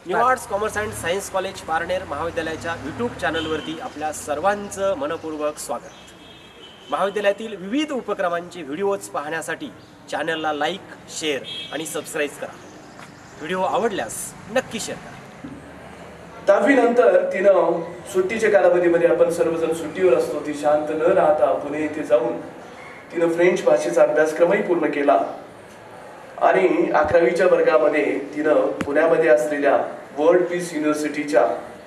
New arts commerce and science college Parner महाविद्यालयाच्या YouTube चॅनलवरती आपल्या सर्वांचं मनपूर्वक स्वागत. महाविद्यालयातील विविध उपक्रमांचे व्हिडिओज पाहण्यासाठी चॅनलला लाईक, शेअर आणि सबस्क्राईब करा. व्हिडिओ आवडल्यास नक्की शेअर करा. 10वी नंतर तिनं सुट्टीच्या कालावधीमध्ये आपण सर्वजण सुट्टीवर असतो, ती शांत न राहता पुणे येथे जाऊन तिनं फ्रेंच भाषेचा अभ्यासक्रमही पूर्ण केला आणि 11वीच्या वर्गामध्ये तिनं पुण्यामध्ये असलेल्या वर्ल्ड पीस युनिव्हर्सिटीच्या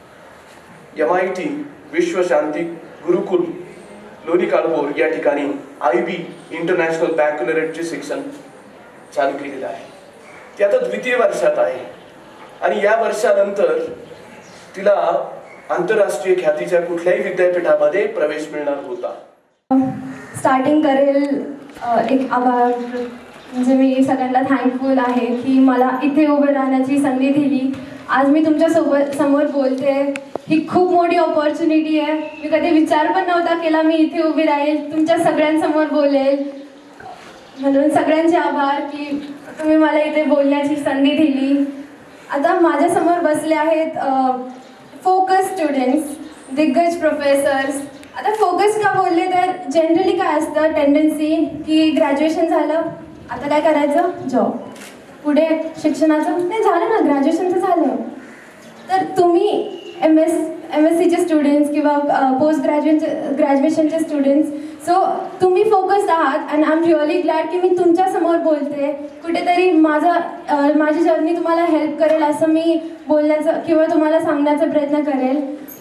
MIT विश्व शांती गुरुकुल लोणी काळभोर या ठिकाणी IB इंटरनॅशनल बॅकलॉरेटचे शिक्षण चालू केलेलं आहे. ती आता 2य वर्षात आहे आणि या वर्षानंतर तिला आंतरराष्ट्रीय ख्यातीच्या कुठल्याही विद्यापीठामध्ये प्रवेश मिळणार होता. स्टार्टिंग करेल एक आभार, म्हणजे मी सगळ्यांना थँकफुल आहे की मला इथे उभे राहण्याची संधी दिली. आज मी तुमच्या समोर बोलते. ही खूप मोठी ऑपॉर्च्युनिटी आहे. मी कधी विचार पण नव्हता केला मी इथे उभी राहील, तुमच्या सगळ्यांसमोर बोलेल. म्हणून सगळ्यांचे आभार की तुम्ही मला इथे बोलण्याची संधी दिली. आता माझ्यासमोर बसले आहेत फोकस स्टुडंट्स, दिग्गज प्रोफेसर्स. आता फोकस का बोलले तर जनरली काय असतं टेंडन्सी की ग्रॅज्युएशन झालं आता काय करायचं, जॉब, पुढे शिक्षणाचं नाही झालं ना, ग्रॅज्युएशनचं झालं तर तुम्ही MSCचे स्टुडंट्स किंवा पोस्ट ग्रॅज्युएशनचे स्टुडंट्स, सो तुम्ही फोकस्ड आहात and I am really glad की मी तुमच्यासमोर बोलते. कुठेतरी माझी जर्नी तुम्हाला हेल्प करेल असं मी बोलण्याचं किंवा तुम्हाला सांगण्याचा प्रयत्न करेल.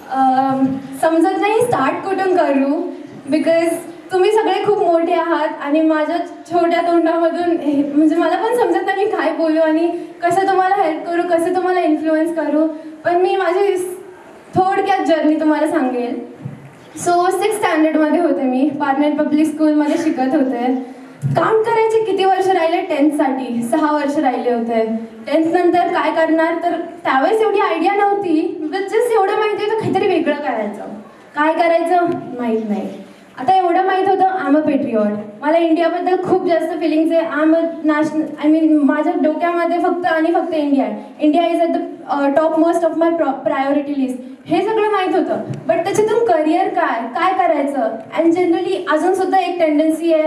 समजत नाही स्टार्ट कुठून करू, बिकॉज तुम्ही सगळे खूप मोठे आहात आणि माझ्या छोट्या तोंडामधून म्हणजे मला पण समजत नाही मी काय बोलू आणि कसं तुम्हाला हेल्प करू, कसं तुम्हाला इन्फ्लुएन्स करू. पण मी माझी थोडक्यात जर्नी तुम्हाला सांगेल. सो 6th स्टँडर्डमध्ये होते मी, पारनेर पब्लिक स्कूलमध्ये शिकत होते. काउंट करायचे किती वर्ष राहिले 10thसाठी, 6 वर्ष राहिले होते. 10th नंतर काय करणार तर त्यावेळेस एवढी आयडिया नव्हती, जस्ट एवढं माहिती होतं काहीतरी वेगळं करायचं. काय करायचं माहीत नाही. आता एवढं माहीत होतं आय एम अ पेट्रियॉट. मला इंडियाबद्दल खूप जास्त फिलिंग्स आहे. I am a national, I mean माझ्या डोक्यामध्ये फक्त आणि फक्त इंडिया आहे. India is at the top most of my priority list. हे सगळं माहीत होतं, बट त्याच्यातून करिअर काय करायचं. अँड जनरली अजूनसुद्धा एक टेंडन्सी आहे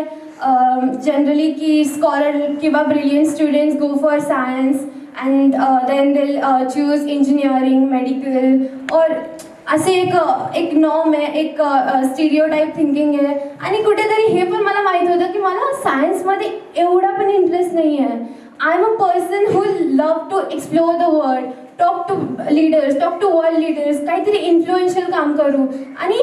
जनरली की स्कॉलर किंवा brilliant students go for science and then they choose engineering, medical और असे एक नॉर्म आहे, एक स्टिरियोटाईप थिंकिंग आहे. आणि कुठेतरी हे पण मला माहीत होतं की मला सायन्समध्ये एवढा पण इंटरेस्ट नाही आहे. I am a person who love to explore the world, talk to leaders, talk to world leaders, काहीतरी इन्फ्लुएन्शियल काम करू. आणि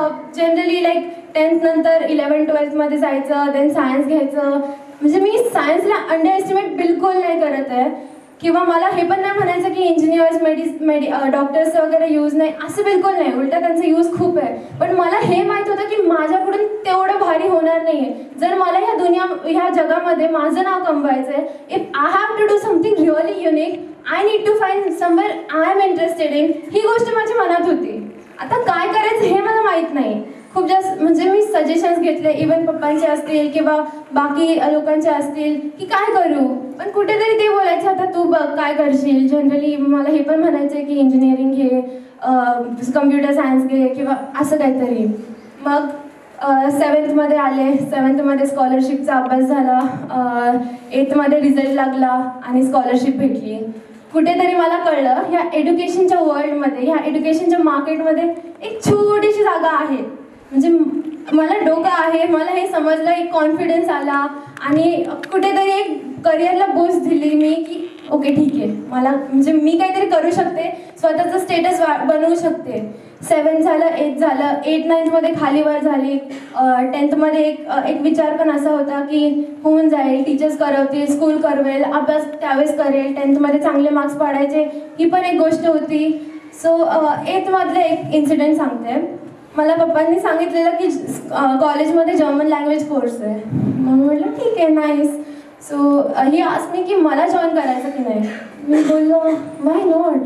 जनरली लाईक 10th नंतर 11th-12thमध्ये जायचं, देन सायन्स घ्यायचं. म्हणजे मी सायन्सला अंडर एस्टिमेट बिलकुल नाही करत आहे किंवा मला हे पण नाही म्हणायचं की इंजिनियर्स डॉक्टर्स वगैरे यूज नाही, असं बिलकुल नाही. उलटा त्यांचा यूज खूप आहे. पण मला हे माहीत होतं की माझ्याकडून तेवढं भारी होणार नाही आहे. जर मला ह्या जगामध्ये माझं नाव कमवायचं आहे, if I have to do something really unique, I need to find somewhere I am interested in. ही गोष्ट माझ्या मनात होती. आता काय करायचं हे मला माहीत नाही. खूप जास्त म्हणजे मी सजेशन्स घेतले, इवन पप्पांचे असतील किंवा बाकी लोकांचे असतील की काय करू, पण कुठेतरी ते बोलायचे आता तू बघ काय करशील. जनरली मला हे पण म्हणायचं की इंजिनिअरिंग घे, कम्प्युटर सायन्स घे किंवा असं काहीतरी. मग 7thमध्ये आले. 7thमध्ये स्कॉलरशिपचा अभ्यास झाला. 8thमध्ये रिझल्ट लागला आणि स्कॉलरशिप भेटली. कुठेतरी मला कळलं ह्या एज्युकेशनच्या वर्ल्डमध्ये, ह्या एज्युकेशनच्या मार्केटमध्ये एक छोटीशी जागा आहे. म्हणजे मला डोकं आहे, मला हे समजलं, एक कॉन्फिडन्स आला आणि कुठेतरी एक करिअरला बूस्ट दिली मी की ओके ठीक आहे, मला म्हणजे मी काहीतरी करू शकते, स्वतःचं स्टेटस बनवू शकते. 7th झालं, 8th झालं, 8th-9thमध्ये खालीवर झाली. 10thमध्ये एक विचार पण असा होता की होऊन जाईल, टीचर्स करवतील, स्कूल करवेल, अभ्यास त्यावेळेस करेल, 10thमध्ये चांगले मार्क्स पाडायचे, ही पण एक गोष्ट होती. सो 8thमधलं एक इन्सिडेंट सांगते. मला पप्पांनी सांगितलेलं की कॉलेजमध्ये जर्मन लँग्वेज कोर्स आहे. मग म्हटलं ठीक आहे, nice. So he asked me की मला जॉईन करायचं की नाही. मी बोललो व्हाय नॉट,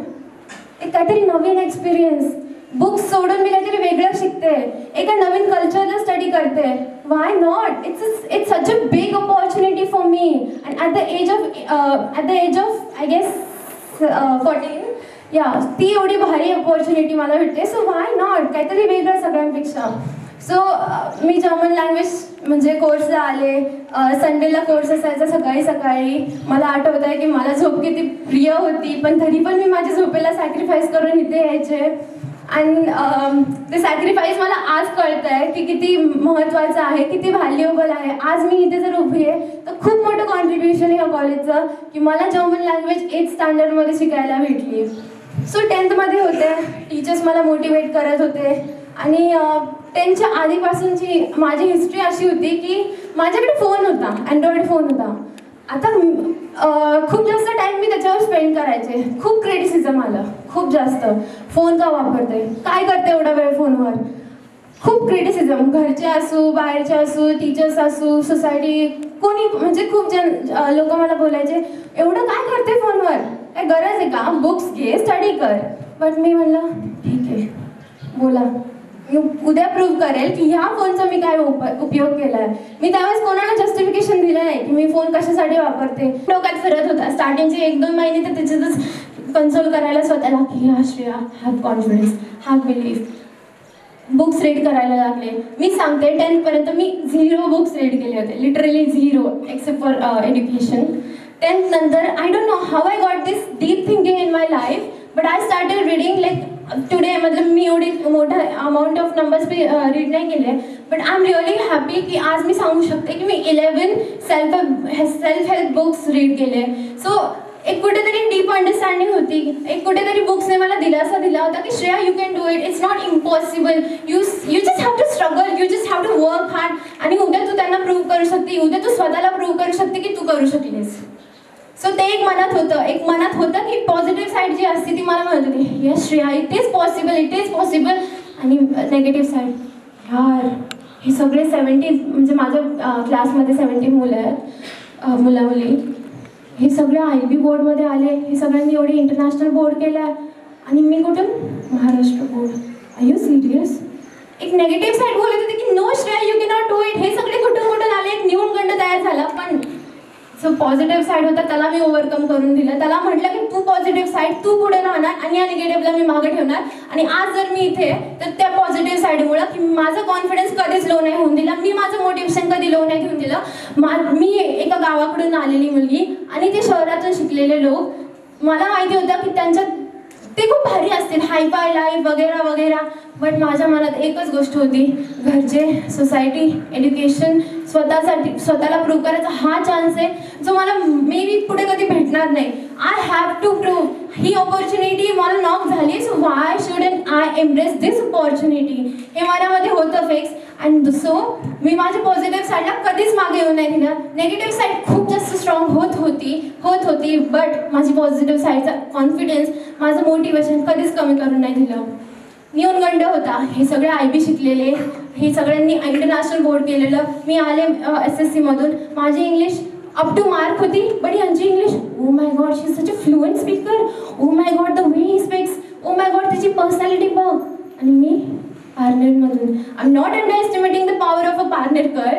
एक काहीतरी नवीन एक्सपिरियन्स, बुक्स सोडून मी काहीतरी वेगळं शिकते, एका नवीन कल्चरला स्टडी करते. Why not, it's such a big opportunity for me. And at the age of I guess 14 या ती एवढी भारी अपॉर्च्युनिटी मला भेटते. सो व्हाय नॉट, काहीतरी वेगळं सगळ्यांपेक्षा. सो मी जर्मन लँग्वेज म्हणजे कोर्सला आले. संडेला कोर्स असायचा सकाळी सकाळी. मला आठवत आहे की मला झोप किती प्रिय होती, पण तरी पण मी माझ्या झोपेला सॅक्रिफाईस करून इथे यायचे. आणि ते सॅक्रिफाईस मला आज कळतं आहे की किती महत्त्वाचं आहे, किती व्हॅल्युएबल आहे. आज मी इथे जर उभी आहे तर खूप मोठं कॉन्ट्रीब्युशन या कॉलेजचं की मला जर्मन लँग्वेज 8th स्टँडर्डमध्ये शिकायला भेटली. सो 10thमध्ये होते, टीचर्स मला मोटिवेट करत होते. आणि 10च्या आधीपासूनची माझी हिस्ट्री अशी होती की माझ्याकडे फोन होता, अँड्रॉइड फोन होता. आता खूप जास्त टाईम मी त्याच्यावर स्पेंड करायचे. खूप क्रिटिसिझम आलं, खूप जास्त. फोन का वापरते, काय करते एवढा वेळ फोनवर. खूप क्रिटिसिझम, घरचे असू, बाहेरचे असू, टीचर्स असू, सोसायटी, कोणी म्हणजे खूप लोक मला बोलायचे एवढं काय करते फोनवर, काय गरज आहे का, बुक्स घे, स्टडी कर. बट मी म्हणलं ठीक आहे, बोला, मी उद्या प्रूव्ह करेल की ह्या फोनचा मी काय उपयोग केला आहे. मी त्यावेळेस कोणाला जस्टिफिकेशन दिलं नाही की मी फोन कशासाठी वापरते. डोक्यात फिरत होता स्टार्टिंगचे 1-2 महिने तर त्याच्यातच कन्सोल करायला स्वतःला की हा Shreya, have confidence, have belief. Books read करायला लागले. मी सांगते 10th पर्यंत मी 0 बुक्स रीड केले होते, literally 0 except for education. 10th नंतर I don't know how I got this deep thinking in my life, but I started reading like today. मतलब मी एवढी मोठा अमाऊंट ऑफ नंबर्स रीड नाही केले, but I am really happy की आज मी सांगू शकते की मी 11 सेल्फ हेल्प बुक्स रीड केले. सो एक कुठेतरी डीप अंडरस्टँडिंग होती, एक कुठेतरी बुक्सने मला दिलासा दिला होता की Shreya you can do it, it's not impossible, you just have to struggle, you just have to work hard. आणि उद्या तू त्यांना प्रूव्ह करू शकते, उद्या तू स्वतःला प्रूव्ह करू शकते की तू करू शकलीस. सो ते एक मनात होतं की पॉझिटिव्ह साईड जी असते ती मला म्हणत होती yes Shreya, it is possible. आणि नेगेटिव्ह साईड, यार हे सगळे 70 म्हणजे माझ्या क्लासमध्ये 70 मुलं आहेत, मुली. हे सगळे IB बोर्डमध्ये आले, हे सगळ्यांनी एवढे इंटरनॅशनल बोर्ड केलं आहे आणि मी कुठून Maharashtra board. Are you serious. एक नेगेटिव्ह साईड बोलत होती की no Shreya you cannot do it. हे सगळे कुठून आले, एक न्यूनगंड तयार झाला. पण जो पॉझिटिव्ह साईड होता त्याला मी ओव्हरकम करून दिलं. त्याला म्हटलं की तू पॉझिटिव्ह साईड तू पुढे राहणार आणि या निगेटिव्हला मी मागे ठेवणार. आणि आज जर मी इथे तर त्या पॉझिटिव्ह साईडमुळं की माझा कॉन्फिडन्स कधीच लो नाही होऊन दिला, मी माझं मोटिवेशन कधी लो नाही ठेवून दिलं. मी एका गावाकडून आलेली मुलगी आणि ते शहरातून शिकलेले लोक, मला माहिती होतं की त्यांच्यात ते खूप भारी असतील, हायफाय लाईफ वगैरे. बट माझ्या मनात एकच गोष्ट होती, घरचे, सोसायटी, एज्युकेशन, स्वतःला प्रूव्ह करायचा हा चान्स आहे जो मला मे बी पुढे कधी भेटणार नाही. I have to prove. ही ऑपॉर्च्युनिटी मला नॉक झाली, so why shouldn't I embrace this opportunity. हे माझ्यामध्ये होतं फिक्स. अँड सो मी माझ्या पॉझिटिव्ह साईडला कधीच मागे येऊ नाही दिलं. नेगेटिव्ह साईड खूप जास्त स्ट्रॉंग होत होती, बट माझी पॉझिटिव्ह साईडचा कॉन्फिडन्स, माझं मोटिवेशन कधीच कमी करून नाही दिलं. न्यूनगंड होता, हे सगळे IB शिकलेले, हे सगळ्यांनी इंटरनॅशनल बोर्ड केलेलं. मी आले SSC मधून, माझी इंग्लिश अप टू मार्क होती, बट यांची English oh my God she is such a fluent speaker, oh my God the way he speaks, oh my God त्याची पर्सनॅलिटी बघ. आणि मी पारनेरमधून, I am not underestimating the power of a Parnerkar,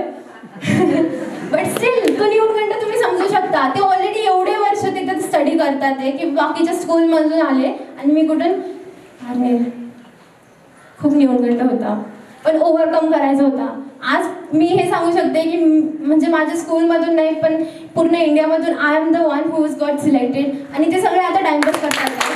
but still तो न्यूनगंड तुम्ही समजू शकता. ते ऑलरेडी एवढे वर्ष तिथे स्टडी करतात की बाकीच्या स्कूलमधून आले आणि मी कुठून पारनेर. खूप न्यूनगंड होता, पण ओव्हरकम करायचा होता. आज मी हे सांगू शकते की म्हणजे माझ्या स्कूलमधून नाही पण पूर्ण इंडियामधून I am the one who is got selected. आणि ते सगळे आता टाइमपास करतात.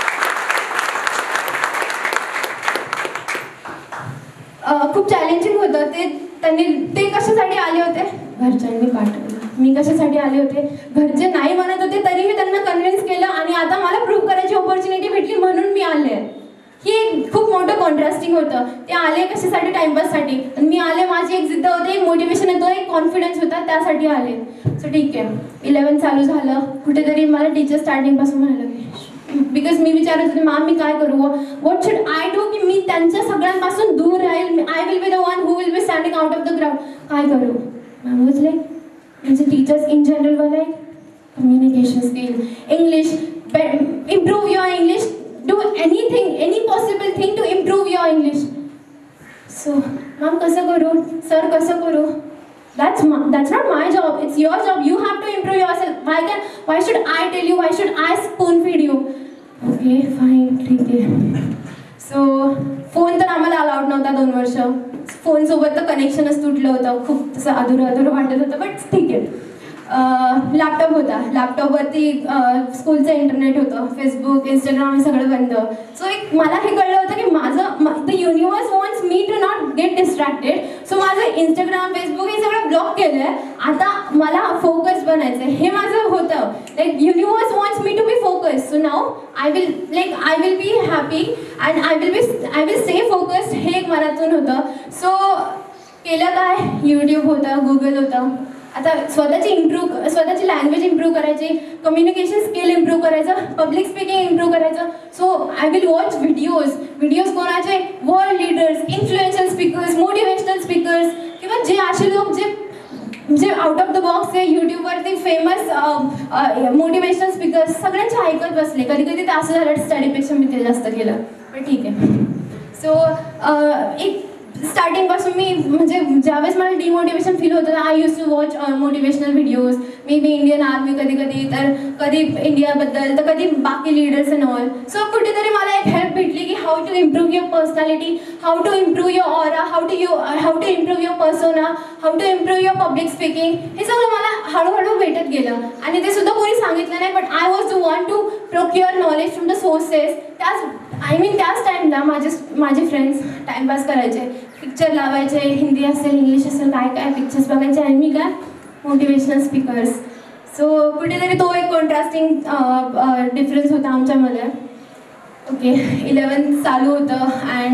खूप चॅलेंजिंग होतं ते कशासाठी आले होते, घरच्यांनी पाठवलं. मी कशासाठी आले होते, घरचे नाही म्हणत होते तरी मी त्यांना कन्व्हिन्स केलं आणि आता मला प्रूव्ह करायची ऑपॉर्च्युनिटी भेटली म्हणून मी आले. ही एक खूप मोठं कॉन्ट्रास्टिंग होतं. ते आले कशासाठी, टाइमपाससाठी. आणि मी आले, माझी एक जिद्द होती, एक मोटिवेशन होतं, एक कॉन्फिडन्स होता, त्यासाठी आले. सो ठीक आहे, 11 चालू झालं. कुठेतरी मला टीचर स्टार्टिंगपासून म्हणाले बिकॉज मी विचारत होते मॅम मी काय करू, व्हॉट शुड आय डू की मी त्यांच्या सगळ्यांपासून दूर राहील, I will be the one who will be standing out of the ground. काय करू. मॅम वॉज लाईक म्हणजे teachers in general were like communication skill, English, improve your English, do anything, any possible thing to improve your English. So, ma'am, कसं करू, sir कसं करू? That's not my job. It's your job. You have to improve yourself. Why should I tell you? Why should I spoon feed you? Okay fine ठीक आहे. So phone तर आम्हाला allowed नव्हता 2 वर्ष. फोनसोबत तर कनेक्शनच तुटलं होतं, खूप तसं अधुरं वाटत होतं, बट ठीक आहे. लॅपटॉप होता, लॅपटॉपवरती स्कूलचं इंटरनेट होतं, फेसबुक इंस्टाग्राम हे सगळं बंद. सो एक मला हे कळलं होतं की माझं the universe wants me to not get distracted. So माझं इंस्टाग्राम फेसबुक हे सगळं ब्लॉक केलं आहे. आता मला फोकस बनायचं आहे, हे माझं होतं. Like universe wants me to be focus. So now I will be happy and I will stay focused, हे एक मनातून होतं. सो केलं काय, यूट्यूब होतं, गुगल होतं. आता स्वतःची लँग्वेज इम्प्रूव्ह करायची, कम्युनिकेशन स्किल इम्प्रूव्ह करायचं, पब्लिक स्पीकिंग इम्प्रूव्ह करायचं. So I will watch videos कोणाचे, world leaders, influential speakers, motivational speakers, किंवा जे असे लोक जे आउट ऑफ द बॉक्स आहे, यूट्यूबवरती फेमस मोटिवेशनल स्पीकर्स सगळ्यांचे ऐकत बसले. कधी कधी तर असं झालं स्टडीपेक्षा मी ते जास्त केलं, पण ठीक आहे. सो एक स्टार्टिंगपासून मी म्हणजे ज्यावेळेस मला डिमोटिवेशन फील होतं, I use to watch motivational videos. Maybe Indian army, कधी इंडियाबद्दल, तर कधी बाकी लीडर्स अँड ऑल. सो कुठेतरी मला एक हेल्प भेटली की how to improve your personality, how to improve your aura, how to improve your persona, how to improve your public speaking. हे सगळं मला हळूहळू भेटत गेलं आणि ते सुद्धा कोणी सांगितलं नाही, but I was the one to procure knowledge from the sources. त्याच टाईमला माझे फ्रेंड्स टाइमपास करायचे, पिक्चर लावायचे, हिंदी असेल इंग्लिश असेल काय पिक्चर्स बघायचे, आणि मी काय मोटिवेशनल स्पीकर्स. सो कुठेतरी तो एक कॉन्ट्रास्टिंग डिफरन्स होता आमच्यामध्ये. ओके 11th चालू होतं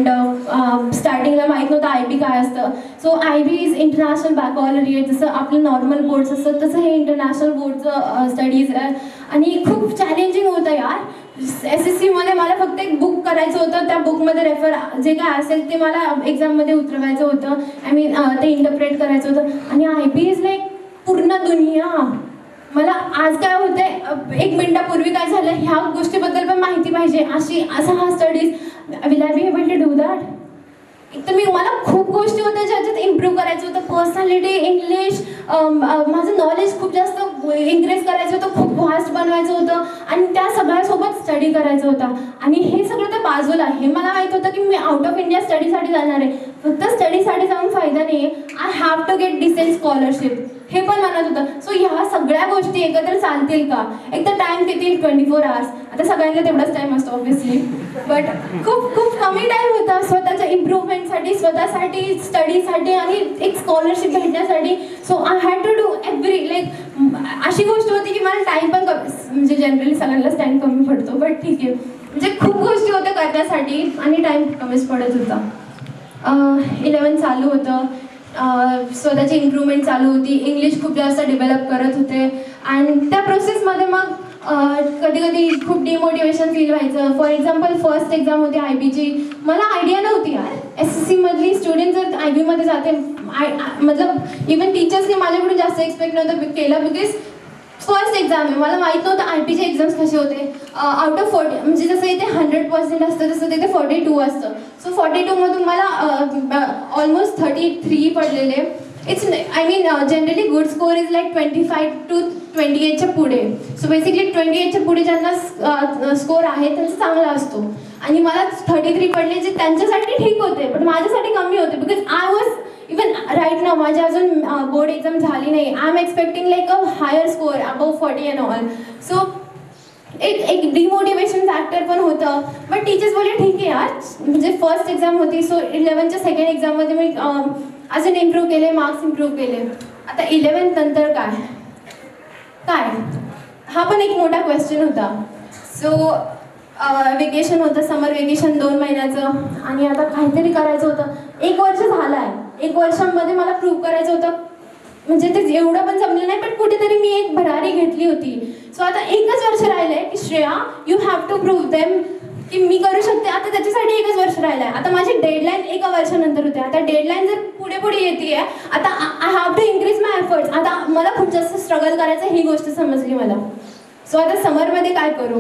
अँड स्टार्टिंगला माहीत नव्हतं IB काय असतं. So IB is international baccalaureate. जसं आपलं नॉर्मल बोर्ड्स असतं तसं हे इंटरनॅशनल बोर्डचं स्टडीज आहे आणि खूप चॅलेंजिंग होतं यार. SSCमध्ये मला फक्त एक बुक करायचं होतं, त्या बुकमध्ये रेफर जे काय असेल ते मला एक्झाममध्ये उतरवायचं होतं. ते इंटरप्रेट करायचं होतं. आणि IB इज लाईक पूर्ण दुनिया. मला आज काय होतंय, 1 मिनिटापूर्वी काय झालं ह्या गोष्टीबद्दल पण माहिती पाहिजे, असा हा studies. Will I be able to do that? एक तर मला खूप गोष्टी होत्या ज्याच्यात इम्प्रूव्ह करायचं होतं. पर्सनॅलिटी, इंग्लिश, माझं नॉलेज खूप जास्त इन्क्रीज करायचं होतं, खूप व्हास्ट बनवायचं होतं आणि त्या सगळ्यासोबत स्टडी करायचं होतं. आणि हे सगळं तर बाजूला, हे मला माहीत होतं की मी आउट ऑफ इंडिया स्टडीसाठी जाणार आहे. फक्त स्टडीसाठी जाऊन फायदा नाही आहे, I have to get decent scholarship, हे पण म्हणत होतं. सो ह्या सगळ्या गोष्टी एकत्र चालतील का? एक तर टाईम किती, 24 hours. आता सगळ्यांना तेवढाच टाईम असतो ऑब्व्हियसली, बट खूप कमी टाईम होता स्वतःच्या इम्प्रूव्हमेंटसाठी, स्वतःसाठी, स्टडीसाठी आणि एक स्कॉलरशिप भेटण्यासाठी. So I had to do every, like अशी गोष्ट होती की मला टाईम पण म्हणजे जनरली सगळ्यांनाच टाईम कमी पडतो, बट ठीक आहे. म्हणजे खूप गोष्टी होत्या करण्यासाठी आणि टाईम कमीच पडत होता. 11th चालू होतं, स्वतःची इम्प्रूव्हमेंट चालू होती, इंग्लिश खूप जास्त डेव्हलप करत होते. आणि त्या प्रोसेसमध्ये मग कधी कधी खूप डिमोटिवेशन फील व्हायचं. फॉर एक्झाम्पल फर्स्ट एक्झाम होती IBची, मला आयडिया नव्हती यार SSCमधली स्टुडंट जर IBमध्ये जाते, मतलब इवन टीचर्सने माझ्याकडून जास्त एक्सपेक्ट नव्हतं केलं, बिकॉज फर्स्ट एक्झाम आहे. मला माहीत नव्हतं IBचे एक्झाम्स कसे होते. आउट ऑफ 40, म्हणजे जसं इथे 100% असतं तसं तिथे 42 असतं. सो 42मधून मला ऑलमोस्ट 33 पडलेले. Generally good score is like 25 to 28च्या पुढे. सो बेसिकली 28च्या पुढे ज्यांना स्कोर आहे त्यांचा चांगला असतो. आणि मला 33 पडले, जे त्यांच्यासाठी ठीक होते पण माझ्यासाठी कमी होते, because I was even right now माझी अजून बोर्ड एक्झाम झाली नाही. I am expecting like a higher score above 40 and all. So एक डिमोटिवेशन फॅक्टर पण होतं. बट टीचर्स बोलले ठीक आहे यार, म्हणजे फर्स्ट एक्झाम होती. सो 11च्या सेकंड एक्झाममध्ये मी अजून इम्प्रूव्ह केले, मार्क्स इम्प्रूव्ह केले. आता 11th नंतर काय हा पण एक मोठा क्वेश्चन होता. सो वेकेशन होतं, समर वेकेशन 2 महिन्याचं, आणि आता काहीतरी करायचं होतं. 1 वर्ष झालं आहे, 1 वर्षामध्ये मला प्रूव्ह करायचं होतं. म्हणजे ते एवढं पण जमलं नाही, पण कुठेतरी मी एक भरारी घेतली होती. सो आता 1च वर्ष राहिलंय की Shreya you have to prove them की मी करू शकते. आता त्याच्यासाठी 1च वर्ष राहिलं आहे. आता माझी डेडलाईन 1 वर्षानंतर होते. आता डेडलाईन जर पुढे येते आहे, आता I have to increase my efforts. आता मला खूप जास्त स्ट्रगल करायचं, ही गोष्ट समजली मला. सो आता समरमध्ये काय करू,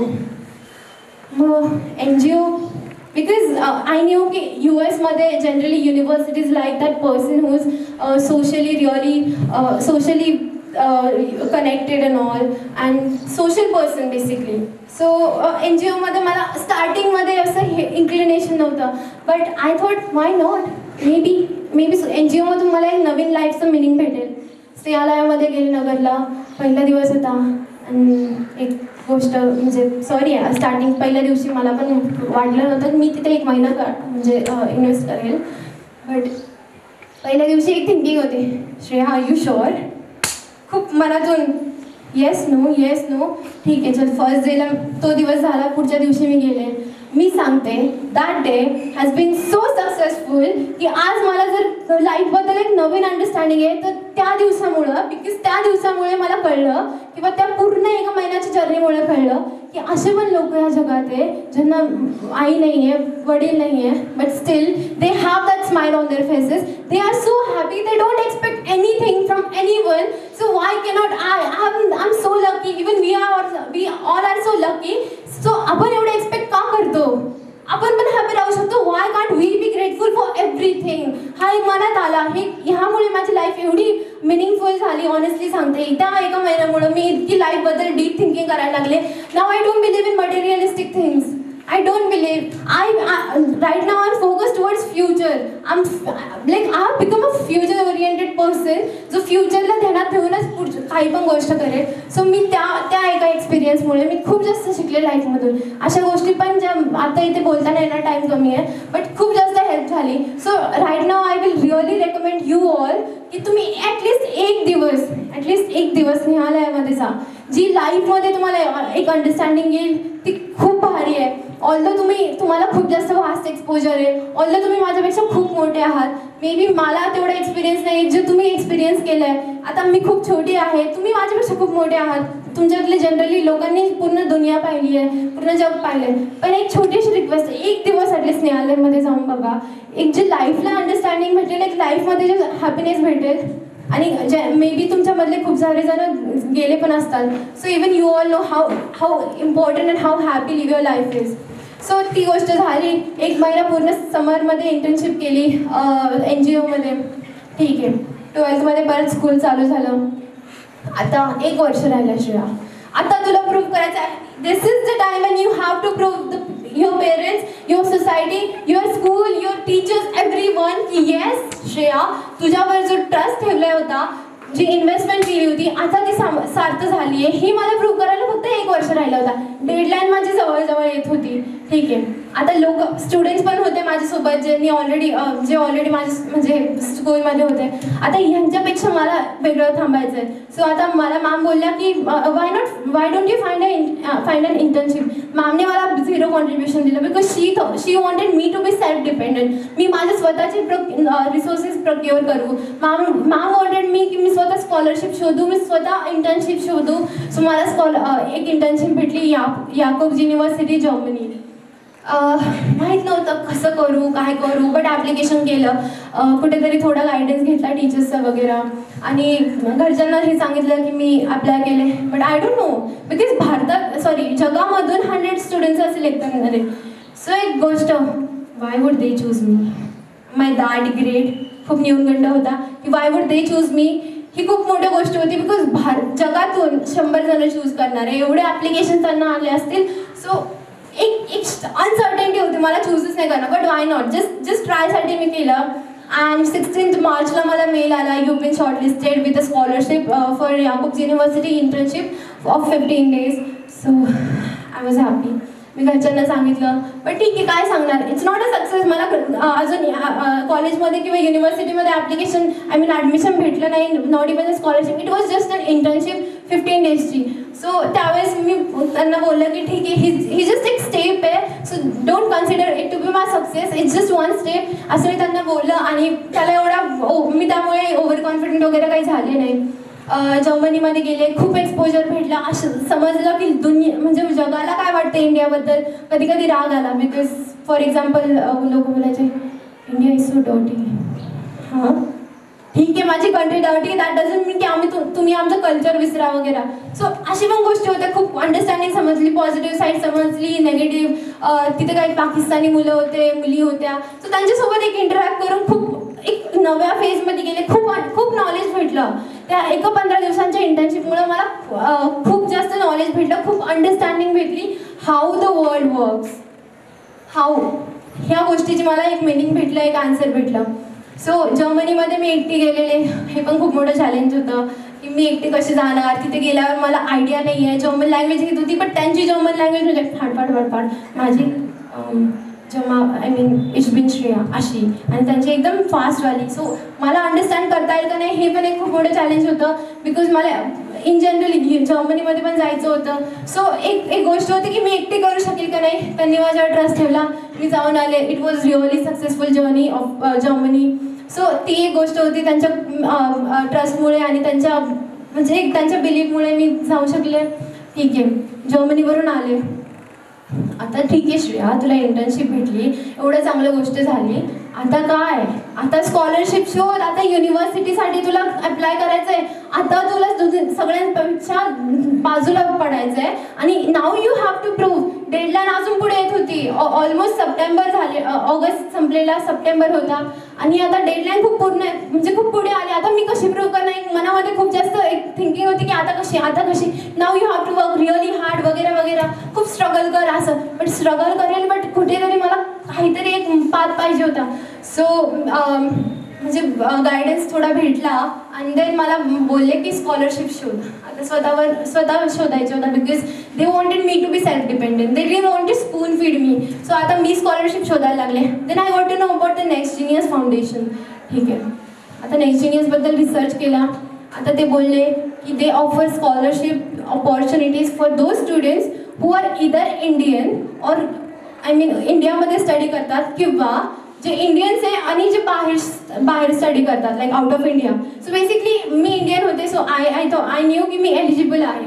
मग NGO, बिकॉज आय न्यू की US generally universities like that person who is socially connected and all and social person basically. So NGOमध्ये मला स्टार्टिंगमध्ये असं हे इन्क्लिनेशन नव्हतं, but I thought why not, maybe NGOमधून मला एक नवीन लाईफचं मिनिंग भेटेल. स्नेहालयामध्ये गेले नगरला, पहिला दिवस होता आणि एक गोष्ट म्हणजे सॉरी स्टार्टिंग पहिल्या दिवशी मला पण वाटलं नव्हतं की मी तिथे 1 महिना म्हणजे इन्व्हेस्ट करेल. बट पहिल्या दिवशी एक थिंकिंग होती, श्रेया आर यू शुअर, खूप मनातून येस नो ठीक आहे चल. फर्स्ट डेला तो दिवस झाला, पुढच्या दिवशी मी गेले. मी सांगते that day has been so successful की आज मला जर लाईफबद्दल एक नवीन अंडरस्टँडिंग आहे तर त्या दिवसामुळं, बिकॉज त्या दिवसामुळे मला कळलं किंवा त्या पूर्ण 1 महिन्याच्या जर्नीमुळे कळलं की असे पण लोक या जगात आहे ज्यांना आई नाही आहे, वडील नाही आहे, but still they have that smile on their faces. They are so happy, they don't expect anything from anyone. So why cannot I am so lucky, even we all are so lucky. So आपण एवढे expect का करतो? आपण पण happy राहू शकतो. Why can't we be grateful for everything? हा एक मनात आला. ह्यामुळे माझी लाईफ एवढी मिनिंगफुल झाली, ऑनेस्टली सांगते. त्या 1 महिन्यामुळे मी इतकी लाईफबद्दल डीप थिंकिंग करायला लागले. Now I don't believe in materialistic things. I don't believe. Right now I'm focused towards future. I have become a future oriented person. जो फ्युचरला ध्यानात ठेवूनच काही पण गोष्ट करेल. सो मी त्या एका एक्सपिरियन्समुळे मी खूप जास्त शिकले लाईफमधून. अशा गोष्टी पण ज्या आता इथे बोलताना येणार टाइम कमी आहे, बट खूप जास्त हेल्प झाली. So right now I will really recommend you all की तुम्ही ॲटलिस्ट एक दिवस स्नेहालयामध्ये जा. जी लाईफमध्ये तुम्हाला एक अंडरस्टँडिंग येईल ती खूप भारी आहे. ऑल्दो तुम्हाला खूप जास्त वास्ट एक्सपोजर आहे, ऑल्दो तुम्ही माझ्यापेक्षा खूप मोठे आहात. मे बी मला तेवढा एक्सपिरियन्स नाही जे तुम्ही एक्सपिरियन्स केलं आहे. आता मी खूप छोटी आहे, तुम्ही माझ्यापेक्षा खूप मोठे आहात. तुमच्यातले जनरली लोकांनी पूर्ण दुनिया पाहिली आहे, पूर्ण जग पाहिलं आहे. पण एक छोटीशी रिक्वेस्ट, 1 दिवस ॲटलिस्ट स्नेहालयमध्ये जाऊन बघा. एक जे लाईफला अंडरस्टँडिंग भेटेल, एक लाईफमध्ये जे हॅपीनेस भेटेल. आणि मे बी तुमच्यामधले खूप सारे जण गेले पण असतात. So even you all know how important and how happy live your life is. So ती गोष्ट झाली. 1 महिना पूर्ण समरमध्ये इंटर्नशिप केली NGOमध्ये. ठीक आहे, 12थमध्ये परत स्कूल चालू झालं. आता 1 वर्ष राहिलं. श्रेया, आता तुला प्रूव्ह करायचं आहे. This is the time when you have to prove your parents, your society, your school, your teachers, everyone की yes श्रेया, तुझ्यावर जो ट्रस्ट ठेवला होता, जी इन्व्हेस्टमेंट केली होती, आता ती सार्थ झाली आहे. ही मला प्रूव्ह करायला फक्त 1 वर्ष राहिला होता. डेडलाईन माझी जवळ येत होती. ठीक आहे, आता स्टुडंट्स पण होते माझ्यासोबत जे ऑलरेडी माझे म्हणजे स्कूलमध्ये होते. आता ह्यांच्यापेक्षा मला वेगळं थांबायचं आहे. सो आता मला मॅम बोलल्या की why don't you find an internship. मॅमने मला 0 कॉन्ट्रीब्युशन दिलं because she wanted me to be self dependent. मी माझे स्वतःचे रिसोर्सेस प्रोक्युअर करू. मॅम वॉन्टेड मी की मी स्वतः स्कॉलरशिप शोधू, मी स्वतः इंटर्नशिप शोधू. सो मला एक इंटर्नशिप भेटली याकोब युनिव्हर्सिटी जर्मनी. माहीत नव्हतं कसं करू काय करू, बट ॲप्लिकेशन केलं. कुठेतरी थोडा गायडन्स घेतला टीचर्सचा वगैरे आणि घरच्यांना हे सांगितलं की मी अप्लाय केले. But I don't know because जगामधून 100 स्टुडंट्स असे सिलेक्ट करणारे. सो एक गोष्ट, why would they choose me? My that grade खूप न्यूनगंड होता की why would they choose me. ही खूप मोठी गोष्ट होती बिकॉज जगातून 100 जण चूज करणारे, एवढे ॲप्लिकेशन त्यांना आले असतील. सो एक अनसर्टनिटी होती, मला चूजच नाही करणार. बट वाय नॉट, जस्ट ट्रायसाठी मी केलं. अँड 16 मार्चला मला मेल आला, you been shortlisted with a scholarship for Jacob university internship of 15 days. So I was happy. मी घरच्यांना सांगितलं, पण ठीक आहे काय सांगणार, इट्स नॉट अ सक्सेस. मला अजून कॉलेजमध्ये किंवा युनिव्हर्सिटीमध्ये ॲडमिशन भेटलं नाही, not even a scholarship. It was just an internship 15 daysची. सो त्यावेळेस मी त्यांना बोललं की ठीक आहे, ही जस्ट एक स्टेप आहे. So don't consider it to be my success, it's just 1 step असं मी त्यांना बोललं. आणि त्याला एवढा मी त्यामुळे ओव्हर कॉन्फिडंट वगैरे काही झाले नाही. जर्मनीमध्ये गेले, खूप एक्सपोजर भेटला. असं समजलं की म्हणजे जगाला काय वाटतं इंडियाबद्दल. कधी कधी राग आला बिकॉज फॉर एक्झाम्पल लोक बोलायचे इंडिया इज सो डर्टी. हां ठीक आहे, माझी country dirty, that doesn't mean की तुम्ही आमचं कल्चर विसरा वगैरे. सो अशी पण गोष्टी होत्या. खूप अंडरस्टँडिंग समजली, पॉझिटिव्ह साईड समजली, नेगेटिव्ह. तिथे काही पाकिस्तानी मुलं होते, मुली होत्या. सो त्यांच्यासोबत एक इंटरॅक्ट करून खूप एक नव्या फेजमध्ये गेले. खूप नॉलेज भेटलं त्या 15 दिवसांच्या इंटर्नशिपमुळे मला खूप जास्त नॉलेज भेटलं, खूप अंडरस्टँडिंग भेटली how the world works, how ह्या गोष्टीची मला एक मिनिंग भेटलं, एक आन्सर भेटलं. सो जर्मनीमध्ये मी एकटी गेलेले, हे पण खूप मोठं चॅलेंज होतं की मी एकटी कशी जाणार. तिथे गेल्यावर मला आयडिया नाही आहे, जर्मन लँग्वेज घेत होती पण त्यांची जर्मन लँग्वेज म्हणजे फाडफाड माझी आय मीन इश बिन श्रेया अशी, आणि त्यांची एकदम फास्टवाली. सो मला अंडरस्टँड करता येईल का नाही हे पण एक खूप मोठं चॅलेंज होतं, बिकॉज मला इन जनरली जर्मनीमध्ये पण जायचं होतं. सो एक गोष्ट होती की मी एकटी करू शकेल का नाही. त्यांनी माझ्यावर ट्रस्ट ठेवला, मी जाऊन आले. It was really successful journey of Germany. So ती एक गोष्ट होती, त्यांच्या ट्रस्टमुळे आणि त्यांच्या बिलीफमुळे मी जाऊ शकले. ठीक आहे, जर्मनीवरून आले. आता ठीक आहे श्रेया, तुला इंटर्नशिप भेटली, एवढं चांगलं गोष्ट झाली. आता काय, आता स्कॉलरशिप शोध, आता युनिव्हर्सिटीसाठी तुला अप्लाय करायचं आहे. आता तुला सगळ्यांपेक्षा बाजूला पडायचं आहे आणि now you have to prove. Deadline अजून पुढे येत होती, ऑलमोस्ट सप्टेंबर झाले, ऑगस्ट संपलेला, सप्टेंबर होता आणि आता डेडलाईन खूप खूप पुढे आले. आता मी कशी प्रूव्ह करणार. मनामध्ये खूप जास्त एक थिंकिंग होती की आता कशी now you have to work really hard वगैरे वगैरे, खूप स्ट्रगल कर असं. बट स्ट्रगल करेल बट कुठेतरी मला काहीतरी एक पाथ पाहिजे होता. सो म्हणजे गायडन्स थोडा भेटला आणि देन मला बोलले की स्कॉलरशिप शोध. आता स्वतः शोधायचं होता, because they wanted me to be self dependent, they didn't want to spoon feed me. So आता मी स्कॉलरशिप शोधायला लागले. Then I got to know about the Next Genius Foundation. ठीक आहे, आता नेक्स्ट जीनियसबद्दल रिसर्च केला. आता ते बोलले की they offer scholarship opportunities for those students who are either Indian or I mean इंडियामध्ये स्टडी करतात किंवा जे इंडियन्स आहे आणि जे बाहेर स्टडी करतात, like out of India. So basically मी इंडियन होते, सो आय न्यू की मी एलिजिबल आहे.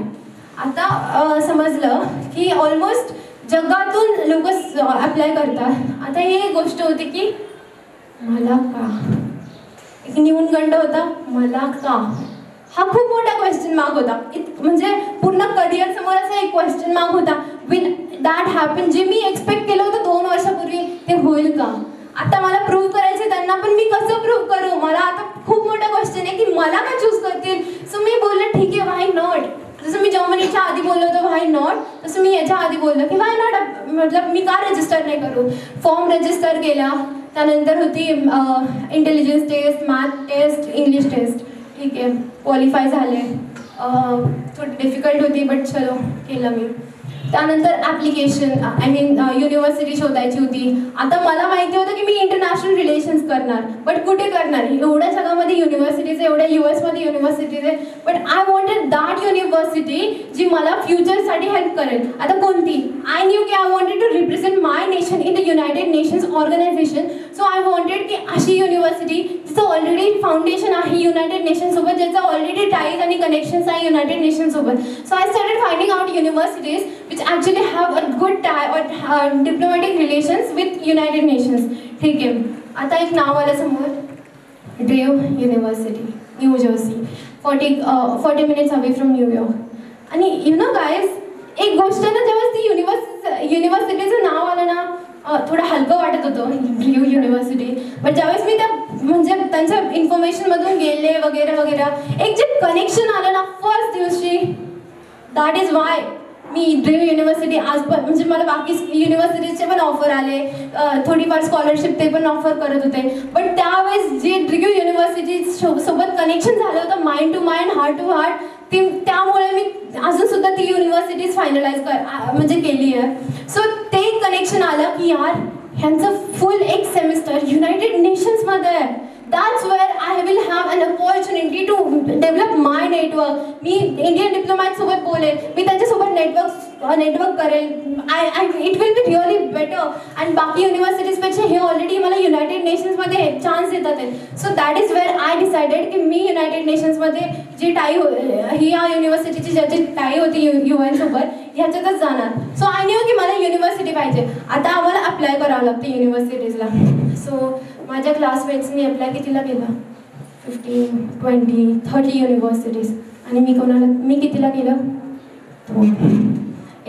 आता समजलं की ऑलमोस्ट जगातून लोक अप्लाय करतात. आता ही एक गोष्ट होती की मला का, एक न्यूनगंड होता, मला का, हा खूप मोठा क्वेश्चन मार्क होता. म्हणजे पूर्ण करिअर समोर असा एक क्वेश्चन मार्क होता. विल दॅट हॅपन, जे मी एक्सपेक्ट केलं होतं 2 वर्षापूर्वी ते होईल का. आता मला प्रूव्ह करायचे त्यांना, पण मी कसं प्रूव्ह करू. मला आता खूप मोठा क्वेश्चन आहे की मला का चूज करतील. सो मी बोलले ठीक आहे, व्हाय नॉट. जसं मी जर्मनीच्या आधी बोललो होतो व्हाय नॉट, तसं मी याच्या आधी बोललो की व्हाय नॉट, मतलब मी का रजिस्टर नाही करू. फॉर्म रजिस्टर केला. त्यानंतर होती intelligence test, math test, English test. ठीक आहे, क्वालिफाय झाले. थोडी डिफिकल्ट होती बट चलो केलं मी. त्यानंतर ॲप्लिकेशन, आय मीन युनिव्हर्सिटी शोधायची होती. आता मला माहिती होतं की मी इंटरनॅशनल रिलेशन्स करणार, बट कुठे करणार. एवढ्या जगामध्ये युनिव्हर्सिटीज, एवढ्या US मध्ये युनिव्हर्सिटीज आहे, but I wanted that university जी मला फ्युचरसाठी हेल्प करेल. आता कोणती. आय न्यू की I wanted to represent my nation in the United Nations Organization. So I wanted की अशी युनिव्हर्सिटी जिचं ऑलरेडी फाउंडेशन आहे युनायटेड नेशनसोबत, ज्याचं ऑलरेडी टाईज आणि कनेक्शन्स आहे युनायटेड नेशनसोबत. So I started finding out universities which actually have a good tie or diplomatic relations with United Nations. ठीक आहे, आता एक नाव आलं समोर, Drew university, New Jersey, 40 minutes away from New York. आणि यू नो गाईज, एक गोष्ट ना, जेव्हा ती युनिव्हर्सिटीचं नाव आलं ना, थोडं हलकं वाटत होतं ड्रेव युनिव्हर्सिटी. बट ज्यावेळेस मी त्या म्हणजे त्यांच्या इन्फॉर्मेशनमधून गेले वगैरे वगैरे, एक जे कनेक्शन आलं ना फर्स्ट दिवशी, दॅट इज वाय मी ड्रीम युनिव्हर्सिटी आज पण, म्हणजे मला बाकी युनिव्हर्सिटीजचे पण ऑफर आले, थोडीफार स्कॉलरशिप ते पण ऑफर करत होते. बट त्यावेळेस जे ड्रीम युनिव्हर्सिटी सोबत कनेक्शन झालं होतं, mind to mind, heart to heart, त्यामुळे मी अजूनसुद्धा ती युनिव्हर्सिटीज फायनलाइज म्हणजे केली आहे. सो ते कनेक्शन आलं की यार ह्यांचं फुल एक सेमिस्टर युनायटेड नेशन्समध्ये आहे. That's where I will have an opportunity to develop my network. मी इंडियन डिप्लोमॅट सोबत बोलेल, मी त्यांच्यासोबत नेटवर्क करेल. It will be really better. आणि बाकी युनिव्हर्सिटीजपेक्षा हे ऑलरेडी मला युनायटेड नेशन्समध्ये चान्स देतात आहेत. So that is where I decided की मी युनायटेड नेशन्समध्ये जी टाई ही या युनिव्हर्सिटीची ज्याची टाई होती UN सोबत, ह्याच्यातच जाणार. सो आय न्यू की मला युनिव्हर्सिटी पाहिजे. आता आम्हाला अप्लाय करावं लागतं युनिव्हर्सिटीजला. सो माझ्या क्लासमेट्सनी अप्लाय कितीला केलं, 15, 20, 30 युनिव्हर्सिटीज. आणि मी कितीला केलं,